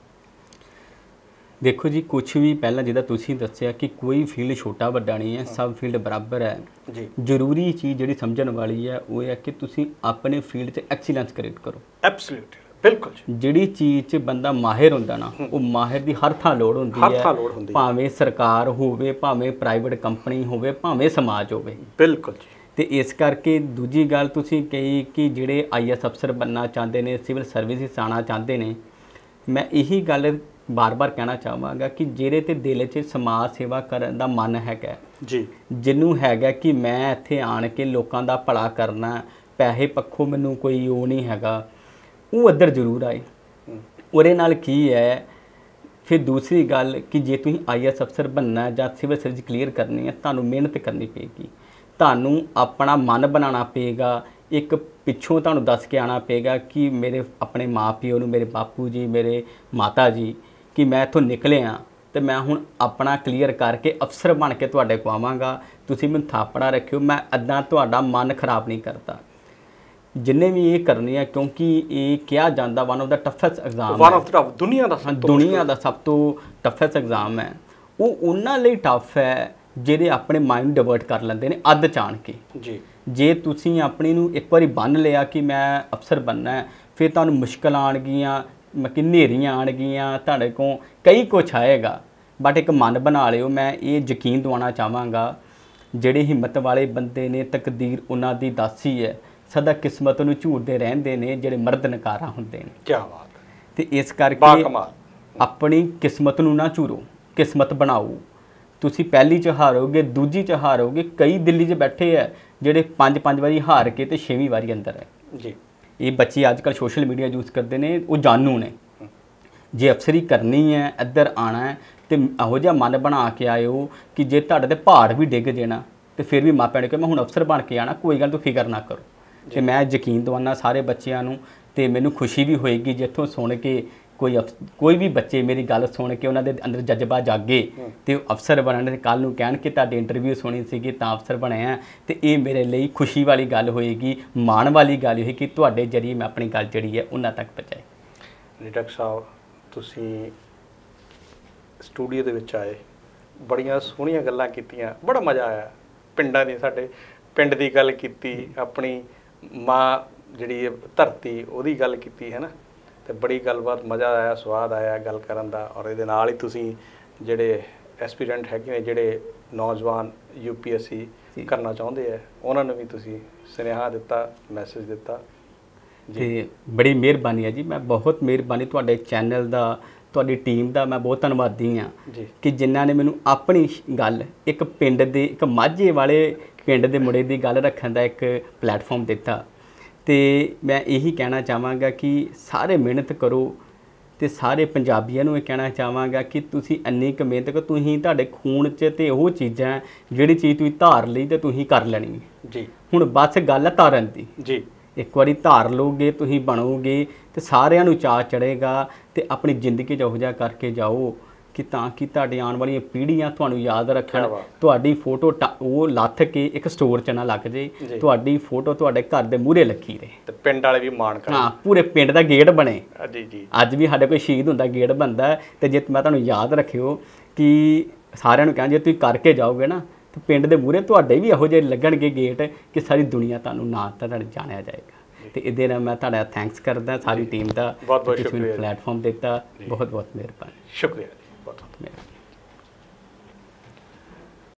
B: ਦੇਖੋ ਜੀ, ਕੁਛ ਵੀ ਪਹਿਲਾਂ ਜਿੱਦਾਂ ਤੁਸੀਂ ਦੱਸਿਆ ਕਿ ਕੋਈ ਫੀਲਡ ਛੋਟਾ ਵੱਡਾ ਨਹੀਂ ਹੈ, ਸਭ ਫੀਲਡ ਬਰਾਬਰ ਹੈ
A: ਜੀ।
B: ਜ਼ਰੂਰੀ ਚੀਜ਼ ਜਿਹੜੀ ਸਮਝਣ ਵਾਲੀ ਹੈ ਉਹ ਹੈ ਕਿ ਤੁਸੀਂ ਆਪਣੇ ਫੀਲਡ 'ਚ ਐਕਸੀਲੈਂਸ ਕ੍ਰੀਏਟ ਕਰੋ।
A: ਐਬਸੋਲੂਟਲੀ, ਬਿਲਕੁਲ।
B: ਜਿਹੜੀ ਚੀਜ਼ 'ਚ ਬੰਦਾ ਮਾਹਿਰ ਹੁੰਦਾ ਨਾ, ਉਹ ਮਾਹਿਰ ਦੀ ਹਰ ਥਾਂ ਲੋੜ ਹੁੰਦੀ ਹੈ, ਭਾਵੇਂ ਸਰਕਾਰ ਹੋਵੇ, ਭਾਵੇਂ ਪ੍ਰਾਈਵੇਟ ਕੰਪਨੀ ਹੋਵੇ, ਭਾਵੇਂ ਸਮਾਜ ਹੋਵੇ।
A: ਬਿਲਕੁਲ ਜੀ।
B: ਤੇ ਇਸ ਕਰਕੇ ਦੂਜੀ ਗੱਲ ਤੁਸੀਂ ਕਹੀ ਕਿ ਜਿਹੜੇ ਆਈ ਐਸ ਅਫਸਰ ਬਣਨਾ ਚਾਹੁੰਦੇ ਨੇ, ਸਿਵਲ ਸਰਵਿਸਿਸ ਆਉਣਾ ਚਾਹੁੰਦੇ ਨੇ, ਮੈਂ ਇਹੀ ਗੱਲ ਬਾਰ-ਬਾਰ ਕਹਿਣਾ ਚਾਹਾਂਗਾ ਕਿ ਜਿਹੜੇ ਤੇ ਦਿਲ 'ਚ ਸਮਾਜ ਸੇਵਾ ਕਰਨ ਦਾ ਮਨ ਹੈਗਾ
A: ਜੀ,
B: ਜਿਹਨੂੰ ਹੈਗਾ ਕਿ ਮੈਂ ਇੱਥੇ ਆਣ ਕੇ ਲੋਕਾਂ ਦਾ ਭਲਾ ਕਰਨਾ, ਪੈਸੇ ਪੱਖੋਂ ਮੈਨੂੰ ਕੋਈ ਉਹ ਨਹੀਂ ਹੈਗਾ, ਉਹ ਇੱਧਰ ਜ਼ਰੂਰ ਆਏ। ਉਹਦੇ ਨਾਲ ਕੀ ਹੈ, ਫਿਰ ਦੂਸਰੀ ਗੱਲ ਕਿ ਜੇ ਤੁਸੀਂ ਆਈ ਐਸ ਅਫਸਰ ਬਣਨਾ ਜਾਂ ਸਿਵਲ ਸਰਵਿਸ ਕਲੀਅਰ ਕਰਨੀ ਹੈ, ਤੁਹਾਨੂੰ ਮਿਹਨਤ ਕਰਨੀ ਪਏਗੀ, ਤੁਹਾਨੂੰ ਆਪਣਾ ਮਨ ਬਣਾਉਣਾ ਪਏਗਾ, ਇੱਕ ਪਿੱਛੋਂ ਤੁਹਾਨੂੰ ਦੱਸ ਕੇ ਆਉਣਾ ਪਏਗਾ ਕਿ ਮੇਰੇ ਆਪਣੇ ਮਾਂ ਪਿਓ ਨੂੰ, ਮੇਰੇ ਬਾਪੂ ਜੀ, ਮੇਰੇ ਮਾਤਾ ਜੀ, ਕਿ ਮੈਂ ਇੱਥੋਂ ਨਿਕਲਿਆ ਅਤੇ ਮੈਂ ਹੁਣ ਆਪਣਾ ਕਲੀਅਰ ਕਰਕੇ ਅਫਸਰ ਬਣ ਕੇ ਤੁਹਾਡੇ ਕੋਲ ਆਵਾਂਗਾ, ਤੁਸੀਂ ਮੈਨੂੰ ਥਾਪੜਾ ਰੱਖਿਓ, ਮੈਂ ਇੱਦਾਂ ਤੁਹਾਡਾ ਮਨ ਖਰਾਬ ਨਹੀਂ ਕਰਦਾ। ਜਿੰਨੇ ਵੀ ਇਹ ਕਰਨੀ ਹੈ, ਕਿਉਂਕਿ ਇਹ ਕਿਹਾ ਜਾਂਦਾ one of the toughest exam,
A: one of the ਦੁਨੀਆ ਦਾ ਸਭ ਤੋਂ
B: ਦੁਨੀਆ ਦਾ ਸਭ ਤੋਂ ਟਫੈਸਟ ਐਗਜ਼ਾਮ ਹੈ। ਉਹ ਉਹਨਾਂ ਲਈ ਟਫ ਹੈ ਜਿਹੜੇ ਆਪਣੇ ਮਾਈਂਡ ਡਿਵਰਟ ਕਰ ਲੈਂਦੇ ਨੇ ਅੱਧ ਚਾਣ ਕੇ
A: ਜੀ। ਜੇ
B: ਤੁਸੀਂ ਆਪਣੀ ਨੂੰ ਇੱਕ ਵਾਰੀ ਬੰਨ ਲਿਆ ਕਿ ਮੈਂ ਅਫਸਰ ਬਣਨਾ ਹੈ, ਫਿਰ ਤੁਹਾਨੂੰ ਮੁਸ਼ਕਲਾਂ ਆਉਣਗੀਆਂ, ਕਿ ਹਨੇਰੀਆਂ ਆਉਣਗੀਆਂ, ਤੁਹਾਡੇ ਕੋਲ ਕਈ ਕੁਛ ਆਏਗਾ, ਬਟ ਇੱਕ ਮਨ ਬਣਾ ਲਿਓ। ਮੈਂ ਇਹ ਯਕੀਨ ਦਿਵਾਉਣਾ ਚਾਹਾਂਗਾ, ਜਿਹੜੇ ਹਿੰਮਤ ਵਾਲੇ ਬੰਦੇ ਨੇ, ਤਕਦੀਰ ਉਹਨਾਂ ਦੀ ਦਾਸੀ ਹੈ, ਸਦਾ ਕਿਸਮਤ ਨੂੰ ਝੂਟਦੇ ਰਹਿੰਦੇ ਨੇ ਜਿਹੜੇ ਮਰਦ ਨਕਾਰਾ ਹੁੰਦੇ ਨੇ।
A: ਕੀ ਬਾਤ ਹੈ।
B: ਤੇ ਇਸ ਕਰਕੇ ਆਪਣੀ ਕਿਸਮਤ ਨੂੰ ਨਾ ਝੂਰੋ, ਕਿਸਮਤ ਬਣਾਓ। ਤੁਸੀਂ ਪਹਿਲੀ 'ਚ ਹਾਰੋਗੇ, ਦੂਜੀ 'ਚ ਹਾਰੋਗੇ। ਕਈ ਦਿੱਲੀ 'ਚ ਬੈਠੇ ਹੈ ਜਿਹੜੇ ਪੰਜ ਪੰਜ ਵਾਰੀ ਹਾਰ ਕੇ ਤੇ ਛੇਵੀਂ ਵਾਰੀ ਅੰਦਰ ਹੈ
A: ਜੀ।
B: ਇਹ ਬੱਚੇ ਅੱਜ ਕੱਲ੍ਹ ਸੋਸ਼ਲ ਮੀਡੀਆ ਯੂਜ਼ ਕਰਦੇ ਨੇ, ਉਹ ਜਾਣੂ ਨੇ। ਜੇ ਅਫਸਰੀ ਕਰਨੀ ਹੈ, ਇੱਧਰ ਆਉਣਾ ਹੈ, ਤੇ ਇਹੋ ਜਿਹਾ ਮਨ ਬਣਾ ਕੇ ਆਇਓ ਕਿ ਜੇ ਤੁਹਾਡੇ ਤੇ ਪਹਾੜ ਵੀ ਡਿੱਗ ਜੇ ਨਾ, ਤੇ ਫਿਰ ਵੀ ਮਾਪਿਆਂ ਨੇ ਕਿਹਾ ਮੈਂ ਹੁਣ ਅਫਸਰ ਬਣ ਕੇ ਆਉਣਾ, ਕੋਈ ਗੱਲ ਤੂੰ ਫਿਕਰ ਨਾ ਕਰੋ। ਤੇ ਮੈਂ ਯਕੀਨ ਦਵਾਉਣਾ ਸਾਰੇ ਬੱਚਿਆਂ ਨੂੰ, ਤੇ ਮੈਨੂੰ ਖੁਸ਼ੀ ਵੀ ਹੋਏਗੀ ਜਿੱਥੋਂ ਸੁਣ ਕੇ ਕੋਈ ਅਫ ਕੋਈ ਵੀ ਬੱਚੇ ਮੇਰੀ ਗੱਲ ਸੁਣ ਕੇ ਉਹਨਾਂ ਦੇ ਅੰਦਰ ਜਜ਼ਬਾ ਜਾਗੇ ਤੇ ਉਹ ਅਫਸਰ ਬਣਨ, ਤੇ ਕੱਲ੍ਹ ਨੂੰ ਕਹਿਣ ਕਿ ਤੁਹਾਡੀ ਇੰਟਰਵਿਊ ਸੁਣੀ ਸੀਗੀ ਤਾਂ ਅਫਸਰ ਬਣਿਆ। ਤੇ ਇਹ ਮੇਰੇ ਲਈ ਖੁਸ਼ੀ ਵਾਲੀ ਗੱਲ ਹੋਏਗੀ, ਮਾਣ ਵਾਲੀ ਗੱਲ ਹੋਏਗੀ ਕਿ ਤੁਹਾਡੇ ਜ਼ਰੀਏ ਮੈਂ ਆਪਣੀ ਗੱਲ ਜਿਹੜੀ ਹੈ ਉਹਨਾਂ ਤੱਕ ਪਹੁੰਚਾਈ।
A: ਜੀ ਡਾਕਟਰ ਸਾਹਿਬ, ਤੁਸੀਂ ਸਟੂਡੀਓ ਦੇ ਵਿੱਚ ਆਏ, ਬੜੀਆਂ ਸੋਹਣੀਆਂ ਗੱਲਾਂ ਕੀਤੀਆਂ, ਬੜਾ ਮਜ਼ਾ ਆਇਆ। ਪਿੰਡਾਂ ਦੀ, ਸਾਡੇ ਪਿੰਡ ਦੀ ਗੱਲ ਕੀਤੀ, ਆਪਣੀ ਮਾਂ ਜਿਹੜੀ ਧਰਤੀ ਉਹਦੀ ਗੱਲ ਕੀਤੀ ਹੈ ਨਾ, ਤੇ ਬੜੀ ਗੱਲਬਾਤ, ਮਜ਼ਾ ਆਇਆ, ਸਵਾਦ ਆਇਆ ਗੱਲ ਕਰਨ ਦਾ। ਔਰ ਇਹਦੇ ਨਾਲ ਹੀ ਤੁਸੀਂ ਜਿਹੜੇ ਐਸਪੀਰੈਂਟ ਹੈਗੇ ਨੇ, ਜਿਹੜੇ ਨੌਜਵਾਨ ਯੂ ਪੀ ਐਸ ਸੀ ਕਰਨਾ ਚਾਹੁੰਦੇ ਹੈ, ਉਹਨਾਂ ਨੂੰ ਵੀ ਤੁਸੀਂ ਸੁਨੇਹਾ ਦਿੱਤਾ, ਮੈਸੇਜ ਦਿੱਤਾ ਜੀ।
B: ਤੇ ਬੜੀ ਮਿਹਰਬਾਨੀ ਹੈ ਜੀ, ਮੈਂ ਬਹੁਤ ਮਿਹਰਬਾਨੀ ਤੁਹਾਡੇ ਚੈਨਲ ਦਾ, ਤੁਹਾਡੀ ਟੀਮ ਦਾ ਮੈਂ ਬਹੁਤ ਧੰਨਵਾਦੀ ਹਾਂ ਕਿ ਜਿਨ੍ਹਾਂ ਨੇ ਮੈਨੂੰ ਆਪਣੀ ਗੱਲ, ਇੱਕ ਪਿੰਡ ਦੇ, ਇੱਕ ਮਾਝੇ ਵਾਲੇ ਪਿੰਡ ਦੇ ਮੁੰਡੇ ਦੀ ਗੱਲ ਰੱਖਣ ਦਾ ਇੱਕ ਪਲੇਟਫਾਰਮ ਦਿੱਤਾ। ਤੇ ਮੈਂ ਇਹੀ ਕਹਿਣਾ ਚਾਹਾਂਗਾ ਕਿ ਸਾਰੇ ਮਿਹਨਤ ਕਰੋ, ਤੇ ਸਾਰੇ ਪੰਜਾਬੀਆਂ ਨੂੰ ਇਹ ਕਹਿਣਾ ਚਾਹਾਂਗਾ ਕਿ ਤੁਸੀਂ ਇੰਨੀ ਕੁ ਮਿਹਨਤ ਕਰੋ। ਤੁਸੀਂ ਤੁਹਾਡੇ ਖੂਨ 'ਚ ਤੇ ਉਹ ਚੀਜ਼ਾਂ, ਜਿਹੜੀ ਚੀਜ਼ ਤੁਸੀਂ ਧਾਰ ਲਈ ਤੇ ਤੁਸੀਂ ਕਰ ਲੈਣੀ
A: ਜੀ।
B: ਹੁਣ ਬਸ ਗੱਲ ਹੈ ਧਾਰਨ ਦੀ
A: ਜੀ।
B: ਇੱਕ ਵਾਰੀ ਧਾਰ ਲਓਗੇ, ਤੁਸੀਂ ਬਣੋਗੇ, ਤੇ ਸਾਰਿਆਂ ਨੂੰ ਚਾਅ ਚੜ੍ਹੇਗਾ, ਤੇ ਆਪਣੀ ਜ਼ਿੰਦਗੀ 'ਚ ਇਹੋ ਜਿਹਾ ਕਰਕੇ ਜਾਓ ਕਿ ਤਾਂ ਕਿ ਤੁਹਾਡੇ ਆਉਣ ਵਾਲੀਆਂ ਪੀੜ੍ਹੀਆਂ ਤੁਹਾਨੂੰ ਯਾਦ ਰੱਖਣ। ਤੁਹਾਡੀ ਫੋਟੋ ਉਹ ਲੱਥ ਕੇ ਇੱਕ ਸਟੋਰ 'ਚ ਨਾ ਲੱਗ ਜੇ, ਤੁਹਾਡੀ ਫੋਟੋ ਤੁਹਾਡੇ ਘਰ ਦੇ ਮੂਹਰੇ ਲੱਗੀ ਰਹੇ,
A: ਤੇ ਪਿੰਡ ਵਾਲੇ ਵੀ ਮਾਣ ਕਰਨ।
B: ਹਾਂ, ਪੂਰੇ ਪਿੰਡ ਦਾ ਗੇਟ ਬਣੇ।
A: ਜੀ ਜੀ।
B: ਅੱਜ ਵੀ ਸਾਡੇ ਕੋਈ ਸ਼ਹੀਦ ਹੁੰਦਾ, ਗੇਟ ਬਣਦਾ। ਤੇ ਜੇ ਮੈਂ ਤੁਹਾਨੂੰ ਯਾਦ ਰੱਖਿਓ ਕਿ ਸਾਰਿਆਂ ਨੂੰ ਕਹਿਣਾ, ਜੇ ਤੁਸੀਂ ਕਰਕੇ ਜਾਓਗੇ ਨਾ, ਤੇ ਪਿੰਡ ਦੇ ਮੂਹਰੇ ਤੁਹਾਡੇ ਵੀ ਇਹੋ ਜਿਹੇ ਲੱਗਣਗੇ ਗੇਟ ਕਿ ਸਾਰੀ ਦੁਨੀਆ ਤੁਹਾਨੂੰ ਨਾਂ ਤਾਂ ਤੁਹਾਡਾ ਜਾਣਿਆ ਜਾਏਗਾ। ਤੇ ਇਹਦੇ ਨਾਲ ਮੈਂ ਤੁਹਾਡਾ ਥੈਂਕਸ ਕਰਦਾ ਸਾਰੀ ਟੀਮ ਦਾ,
A: ਬਹੁਤ ਬਹੁਤ ਸ਼ੁਕਰੀਆ,
B: ਪਲੇਟਫਾਰਮ ਦਿੱਤਾ। ਬਹੁਤ ਬਹੁਤ ਮਿਹਰਬਾਨੀ।
A: ਸ਼ੁਕਰੀਆ ਜੀ, ਬਹੁਤ ਬਹੁਤ।